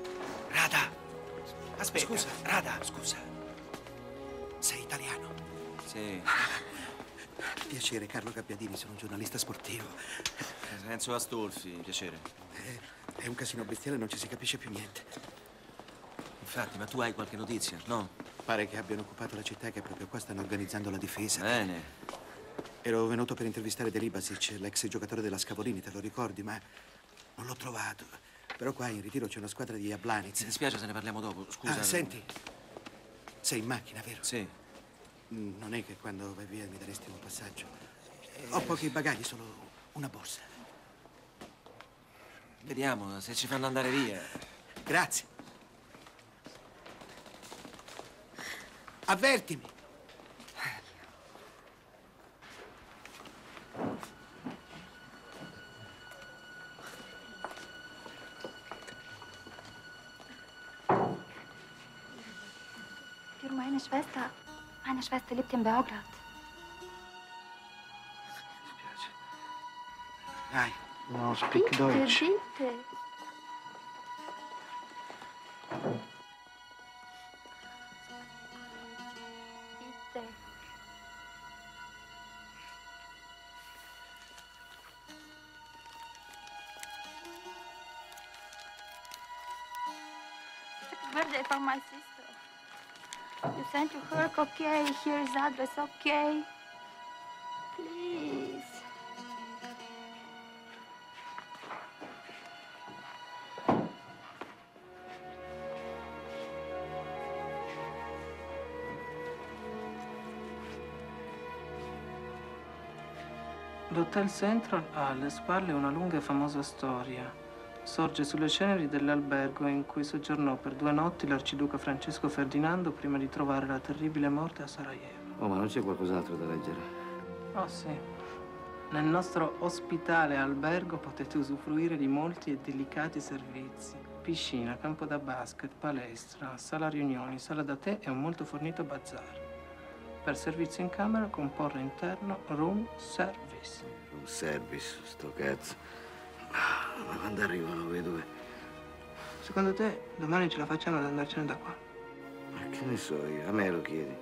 Aspetta. Scusa. Rada, scusa. Sei italiano? Sì. Piacere, Carlo Gabbiadini, sono un giornalista sportivo. Enzo Astolfi, piacere. È un casino bestiale, non ci si capisce più niente. Infatti, ma tu hai qualche notizia, no? Pare che abbiano occupato la città e che proprio qua stanno organizzando la difesa. Bene. Ero venuto per intervistare De Libasic, l'ex giocatore della Scavolini, te lo ricordi, ma non l'ho trovato. Però qua in ritiro c'è una squadra di Jablanic. Mi dispiace se ne parliamo dopo, scusa. Ah, senti, sei in macchina, vero? Sì. Non è che quando vai via mi daresti un passaggio. Ho pochi bagagli, solo una borsa. Vediamo se ci fanno andare via. Grazie. Avvertimi. Meine Schwester lebt in Beograd. Dai. No, speak Deutsch. Bitte. Bitte. Birthday for my sister. You sent to her, okay? Here is address, okay? Please. L'Hotel Central ha alle spalle una lunga e famosa storia. Sorge sulle ceneri dell'albergo in cui soggiornò per 2 notti l'arciduca Francesco Ferdinando prima di trovare la terribile morte a Sarajevo. Oh, ma non c'è qualcos'altro da leggere? Oh sì. Nel nostro ospitale albergo potete usufruire di molti e delicati servizi. Piscina, campo da basket, palestra, sala riunioni, sala da tè e un molto fornito bazar. Per servizio in camera, comporre interno, room service. Un service, sto cazzo. Ma quando arrivano quei due? Secondo te, domani ce la facciamo ad andarcene da qua? Ma che ne so io? A me lo chiedi.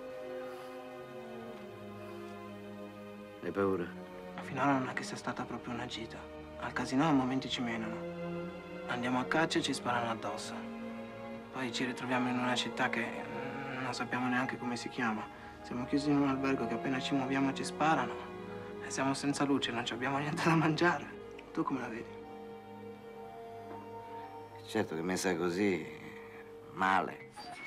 Hai paura? Finora non è che sia stata proprio una gita. Al casino a momenti ci menano. Andiamo a caccia e ci sparano addosso. Poi ci ritroviamo in una città che non sappiamo neanche come si chiama. Siamo chiusi in un albergo che appena ci muoviamo ci sparano. E siamo senza luce, non ci abbiamo niente da mangiare. Tu come la vedi? Certo che messa così, male.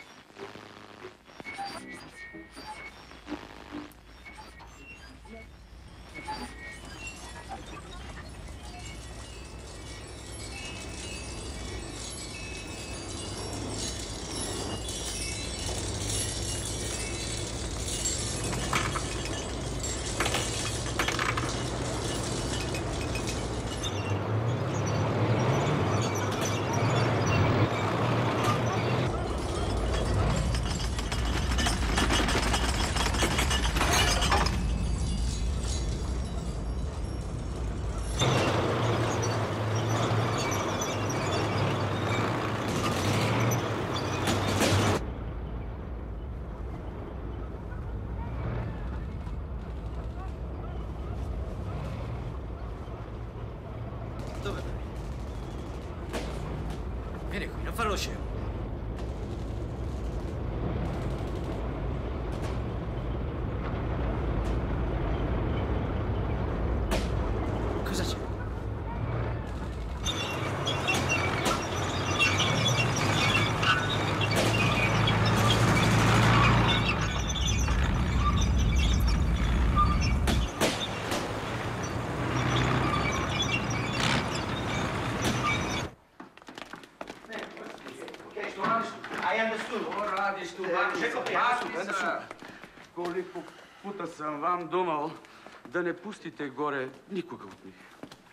Dove vai? Vieni qui, non fare lo scemo. Cosa c'è? Koliko puta sam vam domao da ne pustite gore nikoga od njih.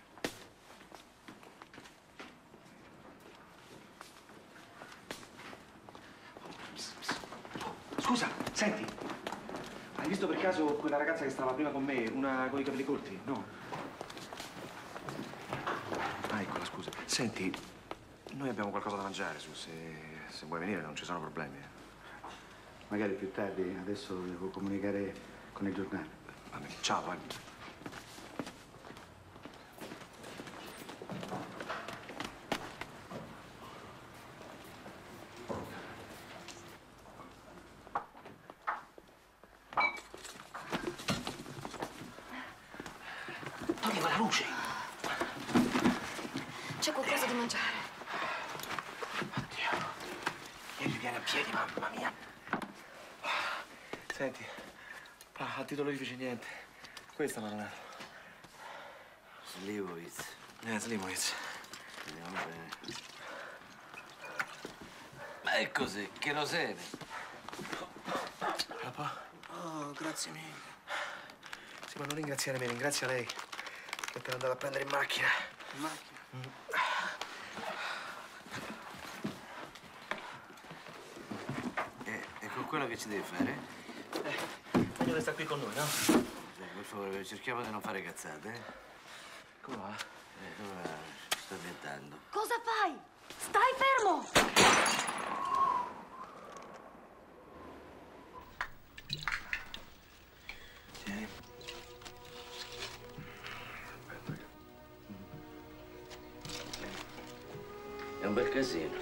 Scusa, senti. Hai visto per caso quella ragazza che stava prima con me? Una con i capelli corti? No? Ah, eccola, scusa. Senti, noi abbiamo qualcosa da mangiare, su. Se vuoi venire non ci sono problemi. Magari più tardi, adesso devo comunicare con il giornale. Vabbè, ciao, vai. Togli la luce. C'è qualcosa da mangiare. Oddio. Ieri viene a piedi, mamma mia. Senti, a titolo di fece niente. Questa mi ha dato. Slivovitz. Slivovitz. Vediamo bene. Eccosi, cherosene. Papà? Oh, grazie mille. Sì, ma non ringraziare me, ringrazia lei. Che è appena andata a prendere in macchina. In macchina? quello che ci devi fare? Meglio che sta qui con noi, no? Per favore, cerchiamo di non fare cazzate, Come va? Come va? Sto diventando. Cosa fai? Stai fermo! È un bel casino.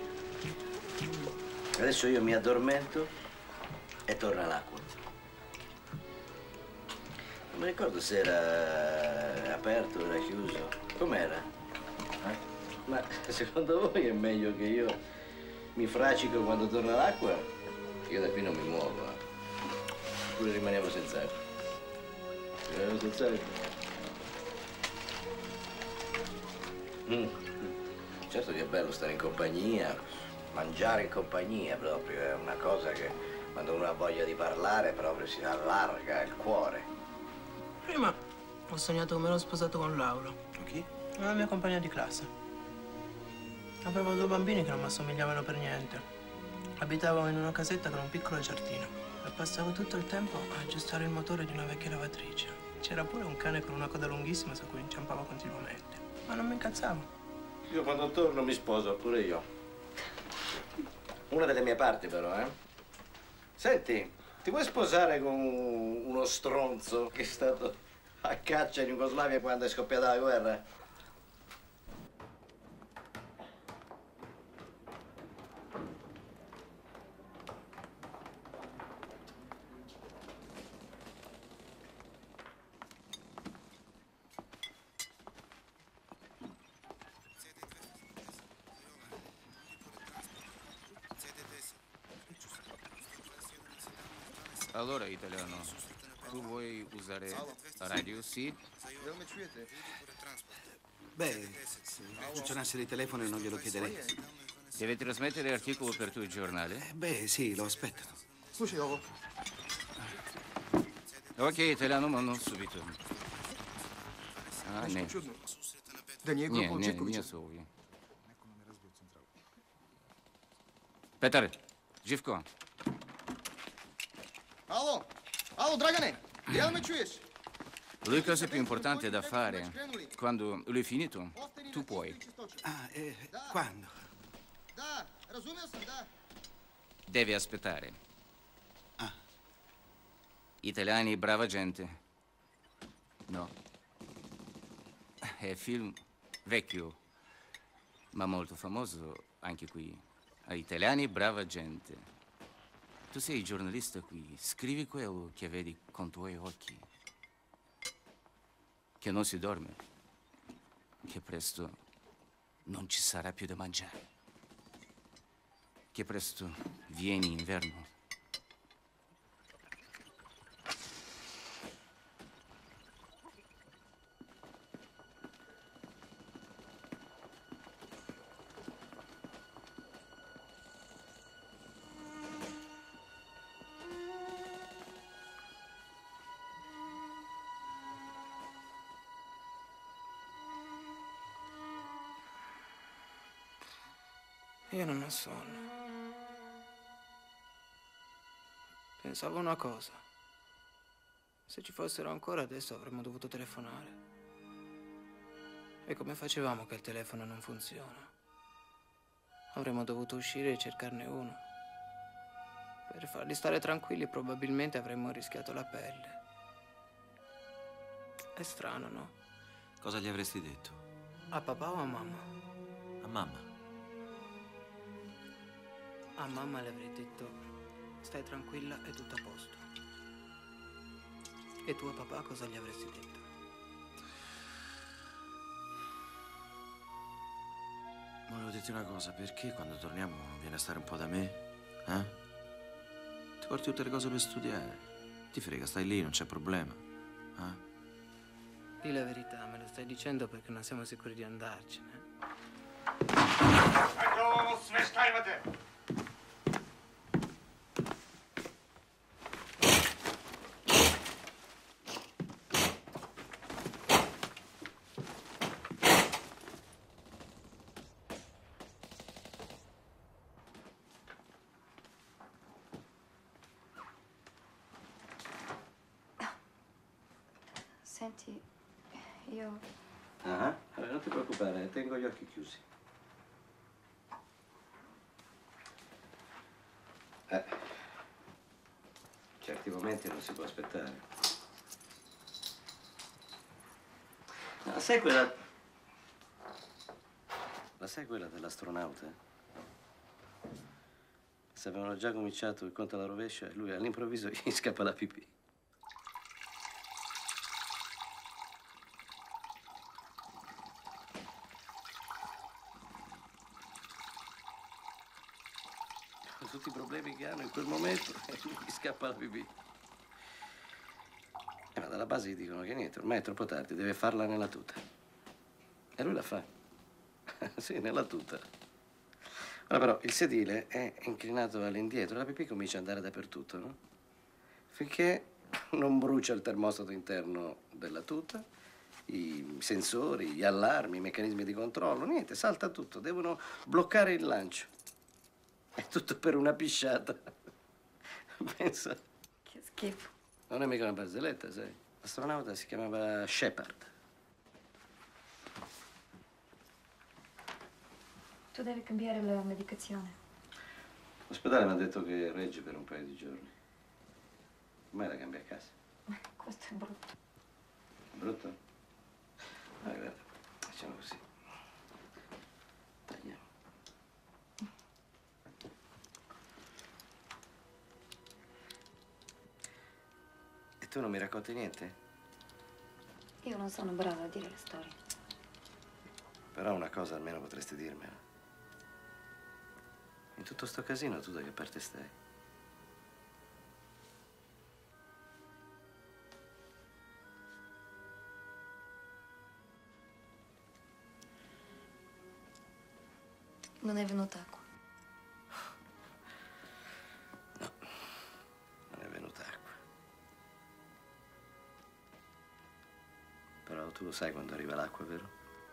Adesso io mi addormento e torna l'acqua. Non mi ricordo se era aperto o era chiuso. Com'era? Ma secondo voi è meglio che io mi fracico quando torna l'acqua? Io da qui non mi muovo. Oppure rimaniamo senza acqua. Rimaniamo senza acqua. Certo che è bello stare in compagnia, mangiare in compagnia proprio, è una cosa che quando uno ha voglia di parlare proprio si allarga il cuore. Prima ho sognato come ero sposato con Laura. Con chi? La mia compagna di classe. Avevo 2 bambini che non mi assomigliavano per niente. Abitavo in una casetta con un piccolo giardino e passavo tutto il tempo a aggiustare il motore di una vecchia lavatrice. C'era pure un cane con una coda lunghissima su cui inciampavo continuamente. Ma non mi incazzavo. Io quando torno mi sposo, pure io. Una delle mie parti però, Senti, ti vuoi sposare con uno stronzo che è stato a caccia in Jugoslavia quando è scoppiata la guerra? Allora, italiano, tu vuoi usare radio, sì? Beh, se funzionasse il telefono non glielo chiederei. Deve trasmettere articolo per tuo giornale? Beh, sì, lo aspettano. Ok, italiano, ma non subito. Ne, не сові. Petar, Živko. Alo, Dragane, jel me čuješ? La cosa più importante da fare, quando lui è finito, tu puoi. Quando? Da, razumio sam, da. Devi aspettare. Italiani, brava gente. No. È film vecchio, ma molto famoso anche qui. Italiani, brava gente. Tu sei giornalista qui, scrivi quello che vedi con tuoi occhi. Che non si dorme. Che presto non ci sarà più da mangiare. Che presto viene inverno. Io non ho sonno. Pensavo una cosa. Se ci fossero ancora adesso avremmo dovuto telefonare. E come facevamo che il telefono non funziona? Avremmo dovuto uscire e cercarne uno. Per farli stare tranquilli probabilmente avremmo rischiato la pelle. È strano, no? Cosa gli avresti detto? A papà o a mamma? A mamma. A mamma le avrei detto, stai tranquilla, è tutto a posto. E tu a papà cosa gli avresti detto? Volevo dirti una cosa, perché quando torniamo non vieni a stare un po' da me? Ti porti tutte le cose per studiare. Ti frega, stai lì, non c'è problema. Dì la verità, me lo stai dicendo perché non siamo sicuri di andarcene. Ето, свеща имате! Senti, io... Ah, allora non ti preoccupare, tengo gli occhi chiusi. Certi momenti non si può aspettare. Ma sai quella... La sai quella dell'astronauta? Se avevano già cominciato il conto alla rovescia e lui all'improvviso gli scappa la pipì. Tutti i problemi che hanno in quel momento e lui gli scappa la pipì. Ma dalla base gli dicono che niente, ormai è troppo tardi, deve farla nella tuta. E lui la fa. Sì, nella tuta. Ora però il sedile è inclinato all'indietro, la pipì comincia ad andare dappertutto, no? Finché non brucia il termostato interno della tuta, i sensori, gli allarmi, i meccanismi di controllo, niente, salta tutto, devono bloccare il lancio. È tutto per una pisciata. Pensa. Che schifo. Non è mica una barzelletta, sai? L'astronauta si chiamava Shepard. Tu devi cambiare la medicazione. L'ospedale mi ha detto che regge per un paio di giorni. Ormai la cambia a casa. Questo è brutto. Brutto? Ah, guarda, facciamo così. Tagliamo. E tu non mi racconti niente? Io non sono brava a dire le storie. Però una cosa almeno potresti dirmela. In tutto sto casino tu da che parte stai? Non è venuta acqua. No, non è venuta acqua. Però tu lo sai quando arriva l'acqua, vero?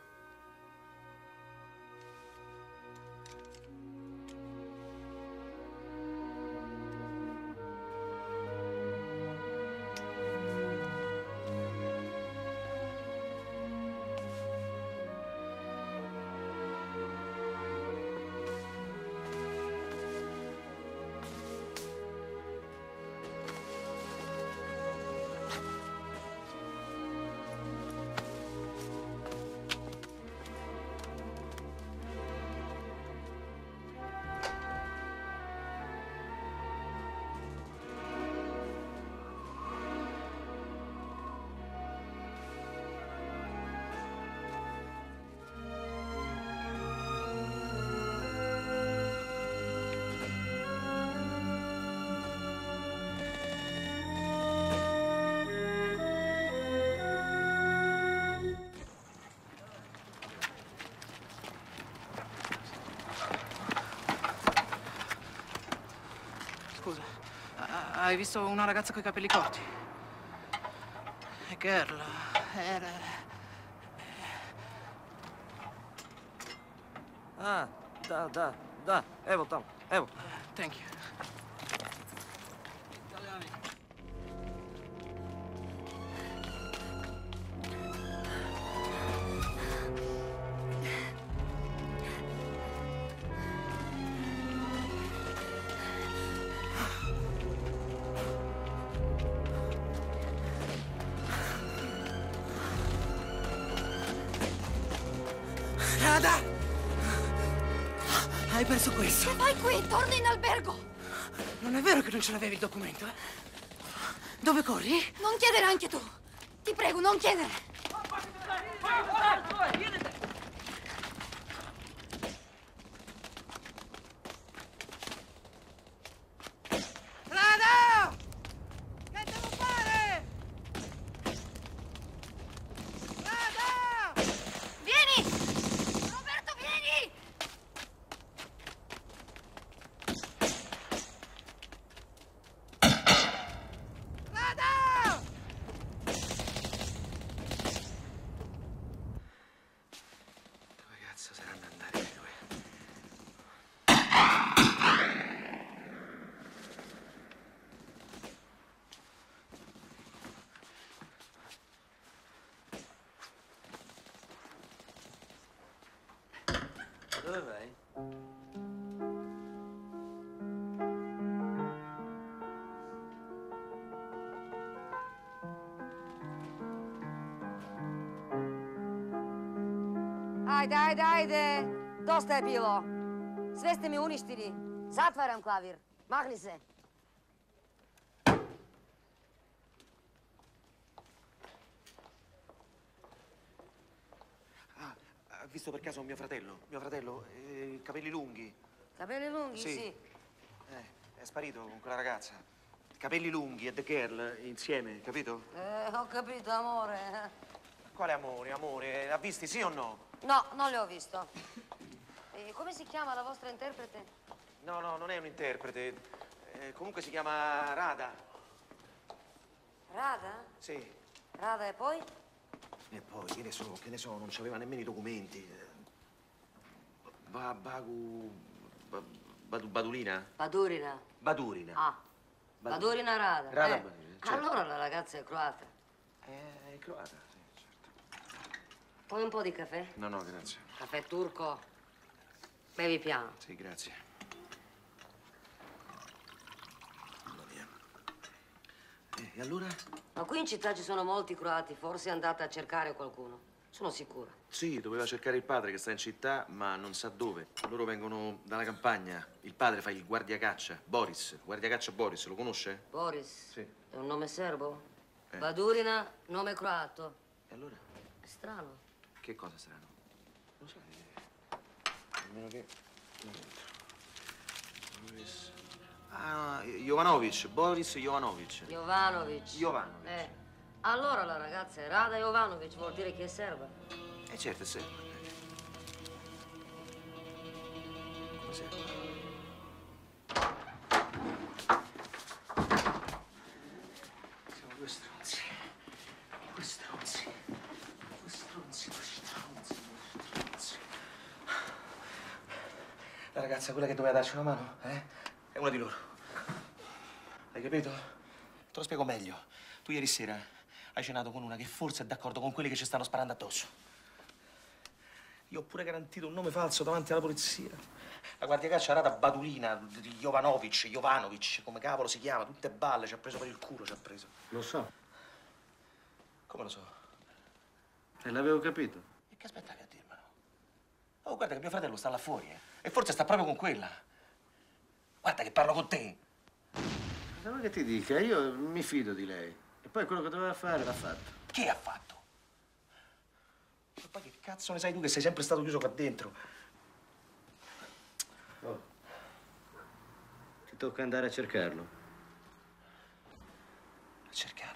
Scusa, hai visto una ragazza con i capelli corti? È girl, era... Ah, da, evo tamo, evo. Thank you. Rada! Hai perso questo. Che fai qui? Torna in albergo! Non è vero che non ce l'avevi il documento, eh? Dove corri? Non chiedere anche tu! Ti prego, non chiedere! Rada! Che devo fare? Rada! Vieni! Roberto, vieni! Rada! Ajde. Dosta je bilo. Sve ste mi uništili. Zatvaram klavir. Mahni se. Ha visto per caso mio fratello? Capelli lunghi. Capelli lunghi? Sì. È sparito con quella ragazza. Capelli lunghi e The Girl insieme, capito? Ho capito, amore. Quale amore? Ha visti, sì o no? No, non le ho visto. E come si chiama la vostra interprete? No, non è un interprete. Comunque si chiama Rada. Rada? Sì. Rada e poi? E poi, che ne so, non c'aveva nemmeno i documenti. Badurina? Badurina. Badurina. Ah, Badurina Rada. Rada Badurina, certo. Allora la ragazza è croata. È croata, sì, certo. Vuoi un po' di caffè? No, grazie. Caffè turco. Bevi piano. Sì, grazie. Mamma mia. E allora? Ma qui in città ci sono molti croati, forse è andata a cercare qualcuno. Sono sicura. Sì, doveva cercare il padre che sta in città, ma non sa dove. Loro vengono dalla campagna. Il padre fa il guardiacaccia, Boris. Guardiacaccia Boris, lo conosce? Boris? Sì. È un nome serbo? Badurina, nome croato. E allora? È strano. Che cosa strano? Non so. Almeno che... Boris... Ah, Jovanovic, Boris Jovanovic. Jovanovic. Allora la ragazza è Rada Jovanovic, vuol dire che è serba. Certo, è serba. Come serba? Siamo due stronzi. La ragazza, quella che doveva darci una mano, è una di loro. Hai capito? Te lo spiego meglio. Tu ieri sera hai cenato con una che forse è d'accordo con quelli che ci stanno sparando addosso. Io ho pure garantito un nome falso davanti alla polizia. La guardiacaccia Rada Badurina, Jovanovic, come cavolo si chiama, tutte balle, ci ha preso per il culo, ci ha preso. Lo so. Come lo so? E l'avevo capito. E che aspettavi a dirmelo? Oh, guarda che mio fratello sta là fuori, e forse sta proprio con quella. Guarda che parlo con te. Cosa vuoi che ti dica? Io mi fido di lei. E poi quello che doveva fare l'ha fatto. Che ha fatto? E poi che cazzo ne sai tu che sei sempre stato chiuso qua dentro? Oh. Ti tocca andare a cercarlo. A cercarlo?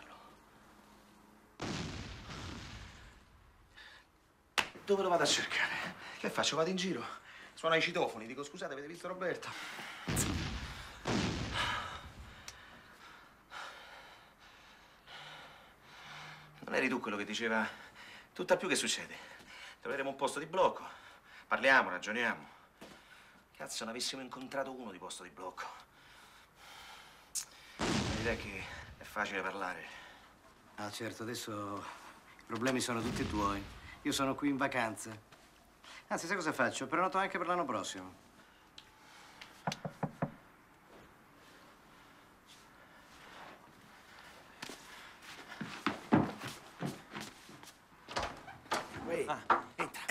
Dove lo vado a cercare? Che faccio? Vado in giro? Suono ai citofoni, dico scusate, avete visto Roberto? Non eri tu quello che diceva tutt'al più che succede? Troveremo un posto di blocco. Parliamo, ragioniamo. Cazzo, ne avessimo incontrato uno di posto di blocco. L'idea è che è facile parlare. Ah, certo, adesso i problemi sono tutti tuoi. Io sono qui in vacanza. Anzi, sai cosa faccio? Prenoto anche per l'anno prossimo. Entra.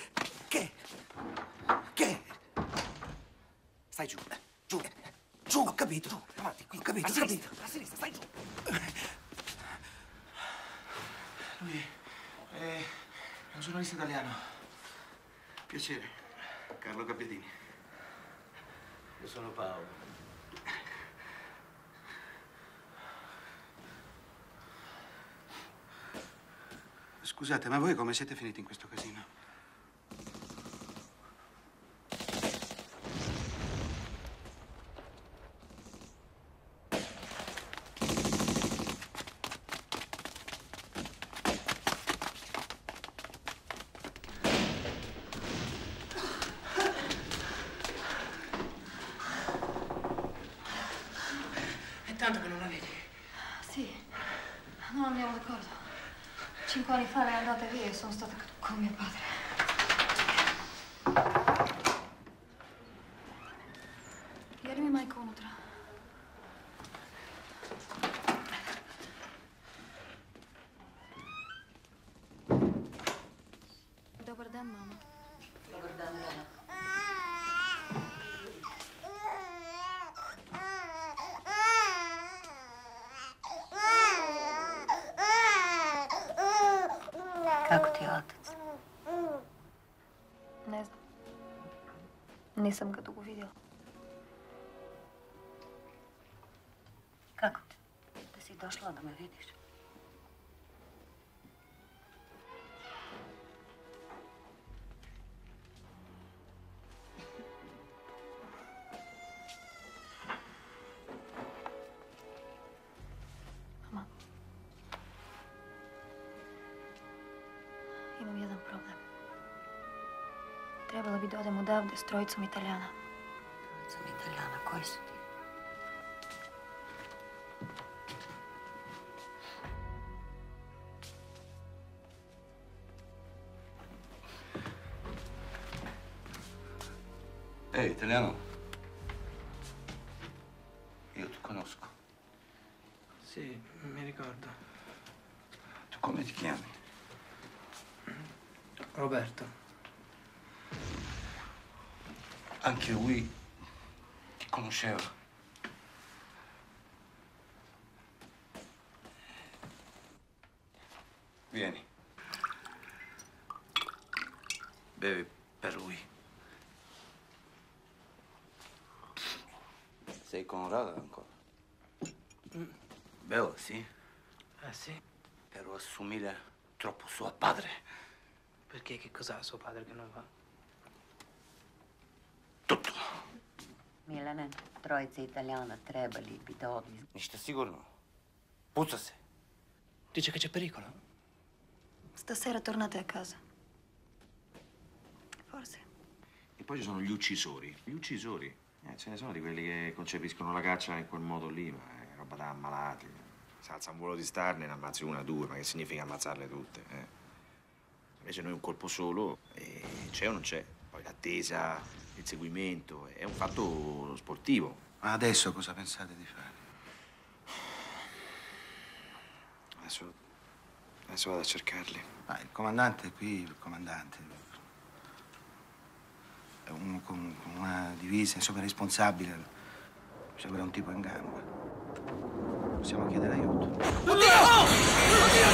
Che? Stai giù. Giù. Ho capito. Giù. Avanti, qui. Ho capito. A sinistra, stai giù. Lui è un giornalista italiano. Piacere. Carlo Gabbiadini. Io sono Paolo. Scusate, ma voi come siete finiti in questo casino? È tanto che non la vedi? Sì, non andiamo d'accordo. 5 anni fa lei è andata via e sono stata con mio padre. Я mi mai contra. Dobar dan, mama. Kako ti je otac? Ne znam. Nisam ga dugo vidjela. Kako ti? Da si došla da me vidiš? Mama. Imam jedan problem. Trebala bi da odem odavde s trojicom Italijana. Trojicom Italijana? Koji su ti? Ehi, italiano. Io ti conosco. Sì, mi ricordo. Tu come ti chiami? Roberto. Anche lui ti conosceva. Vieni. Bevi per lui. Sei con Rada ancora? Bello, sì? Sì? Però assomiglia troppo suo padre. Perché che cos'ha suo padre che non fa? Milane, trojica Italijana trebali bi da odli. Ništa sigurno. Puca se. Dice che c'è pericolo? Stasera tornate a casa. Forse. E poi ci sono gli uccisori. Gli uccisori. Ce ne sono di quelli che concepiscono la caccia in quel modo lì, ma è roba da ammalati. Se alza un volo di starne, ne ammazzi una o due, ma che significa ammazzarle tutte? Invece noi un colpo solo, e c'è o non c'è. Poi l'attesa, il seguimento, è un fatto sportivo. Ma adesso cosa pensate di fare? Adesso vado a cercarli. Ma il comandante è qui, il comandante. È uno con una divisa, insomma, responsabile. Sembra un tipo in gamba. Possiamo chiedere aiuto. Oddio! Oddio!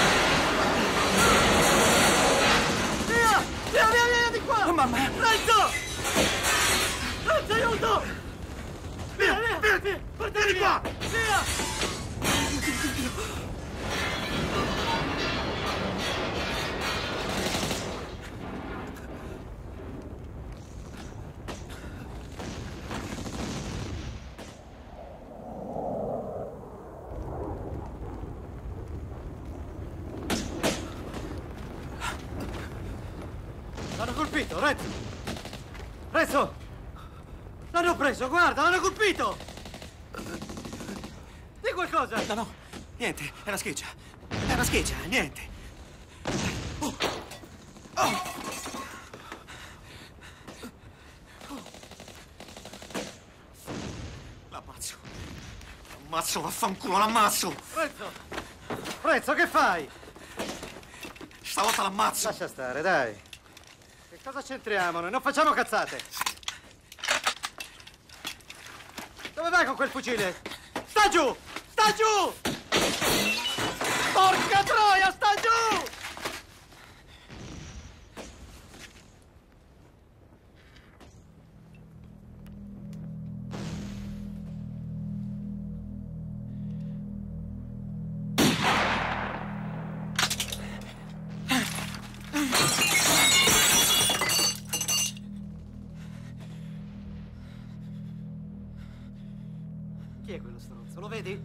Via di qua! Oh, mamma! Renzo! Renzo, aiuto! Via! Portami qua! Via! L'hanno colpito, Renzo! Renzo! L'hanno preso, guarda, l'hanno colpito! Di qualcosa! No, niente, è una scheggia. È una scheggia, niente. L'ammazzo. L'ammazzo, vaffanculo, l'ammazzo! Renzo! Renzo, che fai? Stavolta l'ammazzo! Lascia stare, dai. Che cosa c'entriamo noi? Non facciamo cazzate! Dove vai con quel fucile? Sta giù! Sta giù! Porca troia, sta giù! Chi è quello stronzo? Lo vedi?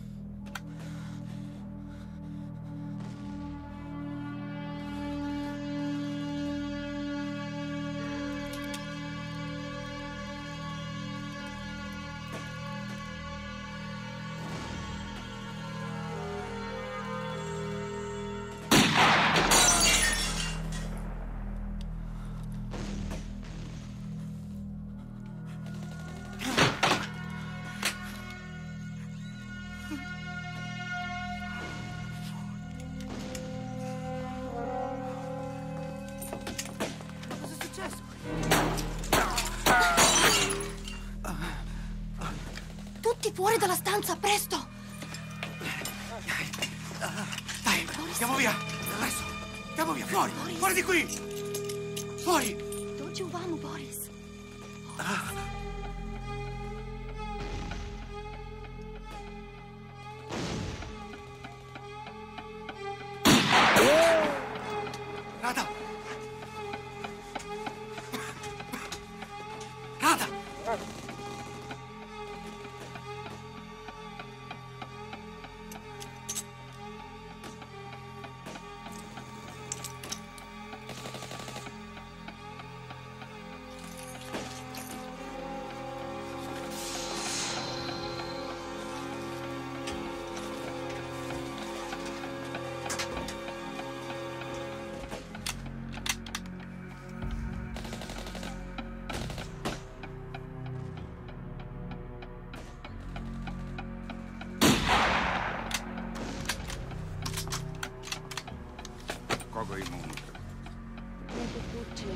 Tutti fuori dalla stanza, presto! Dai, andiamo via! Adesso! Andiamo via, fuori! Fuori di qui! Fuori! Dove vamo, Boris? Rada! Rada! Kogo ima unutra? Neko kuće.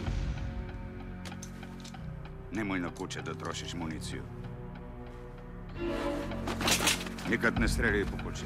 Nemoj na kuće da trošiš municiju. Nikad ne streljaj po kući.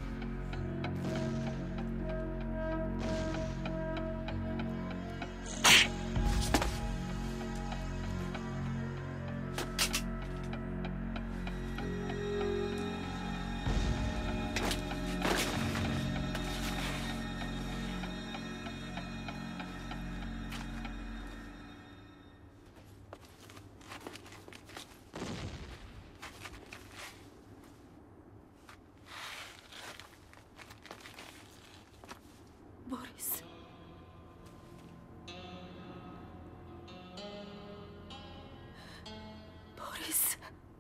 Boris. Boris.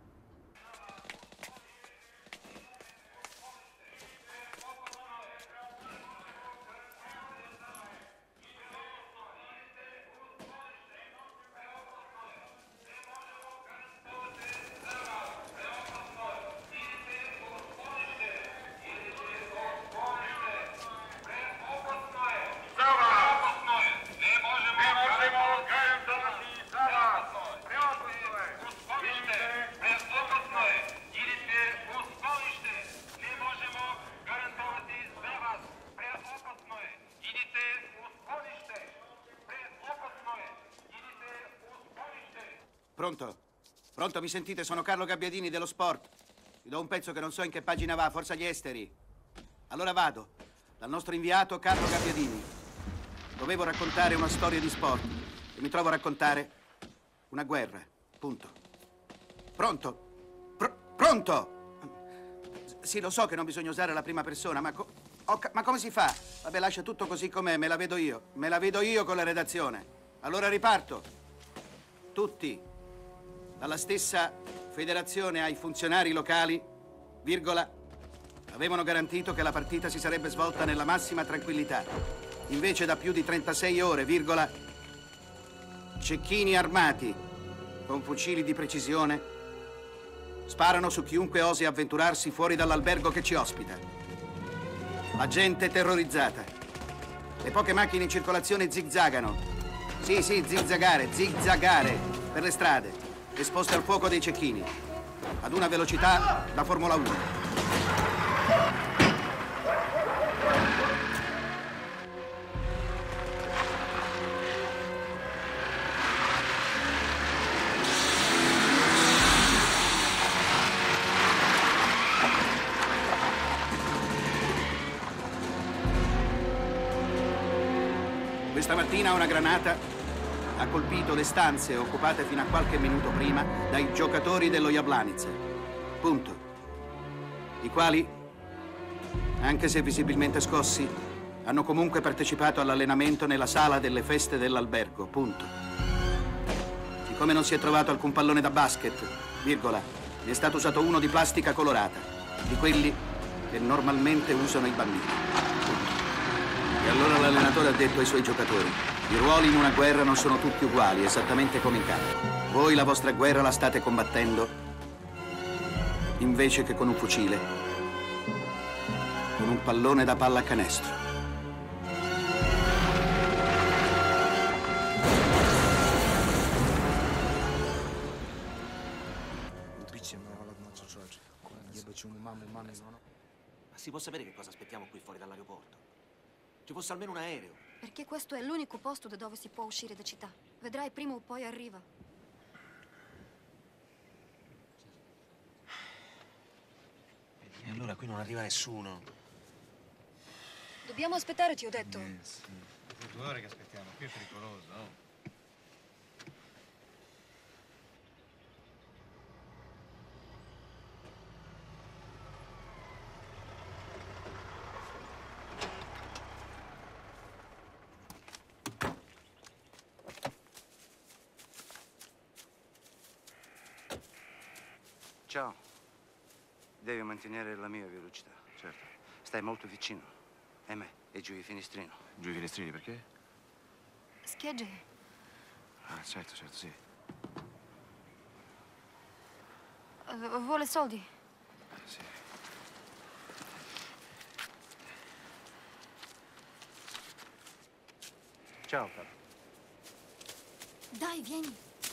Pronto? Pronto, mi sentite? Sono Carlo Gabbiadini dello Sport. Vi do un pezzo che non so in che pagina va, forse agli esteri. Allora vado. Dal nostro inviato Carlo Gabbiadini. Dovevo raccontare una storia di sport e mi trovo a raccontare una guerra. Punto. Pronto? Pronto? Sì, lo so che non bisogna usare la prima persona, ma come si fa? Vabbè, lascia tutto così com'è, me la vedo io. Me la vedo io con la redazione. Allora riparto. Tutti. Dalla stessa federazione ai funzionari locali, virgola, avevano garantito che la partita si sarebbe svolta nella massima tranquillità. Invece da più di 36 ore, virgola, cecchini armati con fucili di precisione sparano su chiunque osi avventurarsi fuori dall'albergo che ci ospita. La gente è terrorizzata. Le poche macchine in circolazione zigzagano. Sì, zigzagare per le strade, esposte al fuoco dei cecchini, ad una velocità da Formula 1. Questa mattina una granata ha colpito le stanze occupate fino a qualche minuto prima dai giocatori dello Jablanice. Punto. I quali, anche se visibilmente scossi, hanno comunque partecipato all'allenamento nella sala delle feste dell'albergo. Punto. Siccome non si è trovato alcun pallone da basket, virgola, ne è stato usato uno di plastica colorata, di quelli che normalmente usano i bambini. Punto. E allora l'allenatore ha detto ai suoi giocatori: i ruoli in una guerra non sono tutti uguali, esattamente come in campo. Voi la vostra guerra la state combattendo invece che con un fucile, con un pallone da pallacanestro. Ma si può sapere che cosa aspettiamo qui fuori dall'aeroporto? Ci fosse almeno un aereo. Perché questo è l'unico posto da dove si può uscire da città. Vedrai, prima o poi arriva. E allora qui non arriva nessuno. Dobbiamo aspettare, ti ho detto. Sì. Sono 2 ore che aspettiamo, qui è pericoloso, no? Ciao. Devi mantenere la mia velocità. Certo. Stai molto vicino. E me. E giù il finestrino. Giù i finestrini, perché? Schegge. Ah, certo, sì. Vuole soldi? Sì. Ciao, Fabio. Dai, vieni.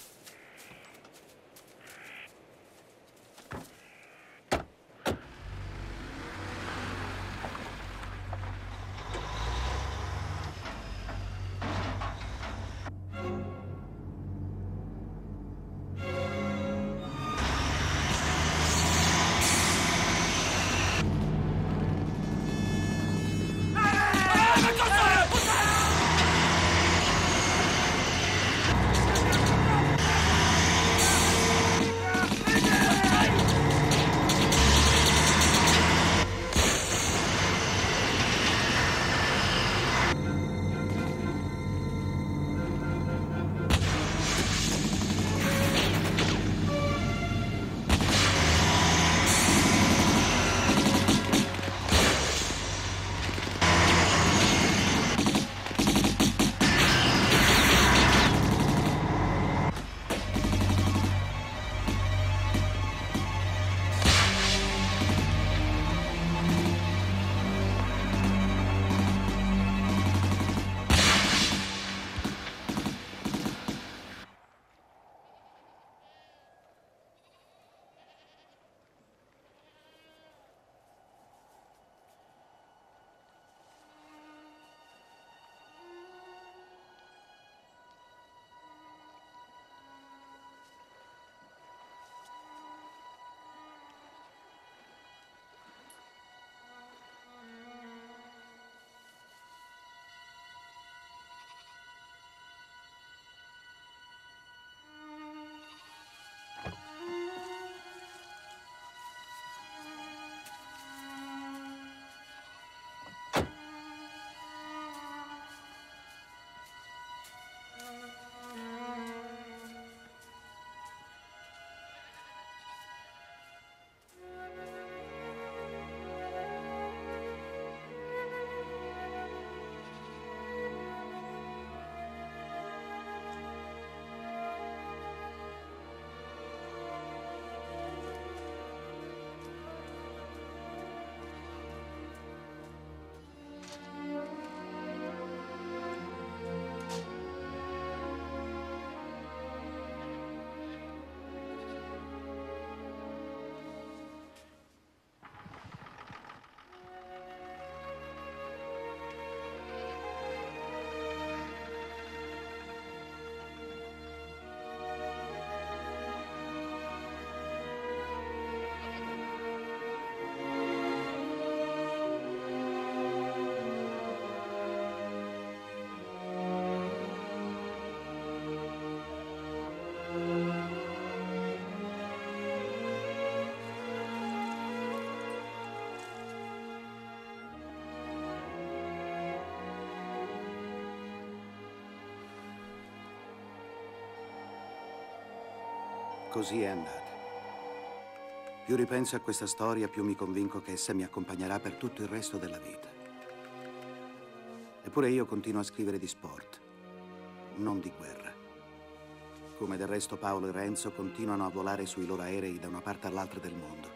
Così è andata. Più ripenso a questa storia, più mi convinco che essa mi accompagnerà per tutto il resto della vita. Eppure io continuo a scrivere di sport, non di guerra. Come del resto Paolo e Renzo continuano a volare sui loro aerei da una parte all'altra del mondo.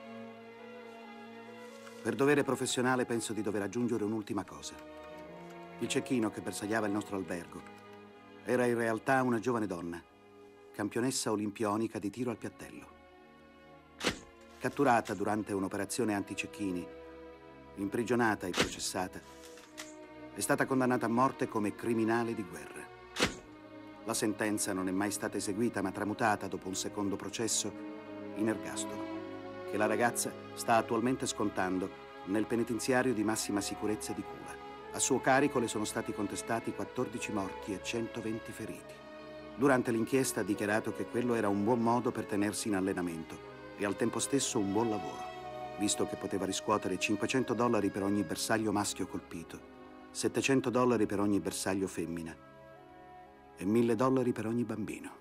Per dovere professionale penso di dover aggiungere un'ultima cosa. Il cecchino che bersagliava il nostro albergo era in realtà una giovane donna, campionessa olimpionica di tiro al piattello. Catturata durante un'operazione anti-cecchini, imprigionata e processata, è stata condannata a morte come criminale di guerra. La sentenza non è mai stata eseguita, ma tramutata dopo un secondo processo in ergastolo, che la ragazza sta attualmente scontando nel penitenziario di massima sicurezza di Kula. A suo carico le sono stati contestati 14 morti e 120 feriti. Durante l'inchiesta ha dichiarato che quello era un buon modo per tenersi in allenamento e al tempo stesso un buon lavoro, visto che poteva riscuotere $500 per ogni bersaglio maschio colpito, $700 per ogni bersaglio femmina e $1.000 per ogni bambino.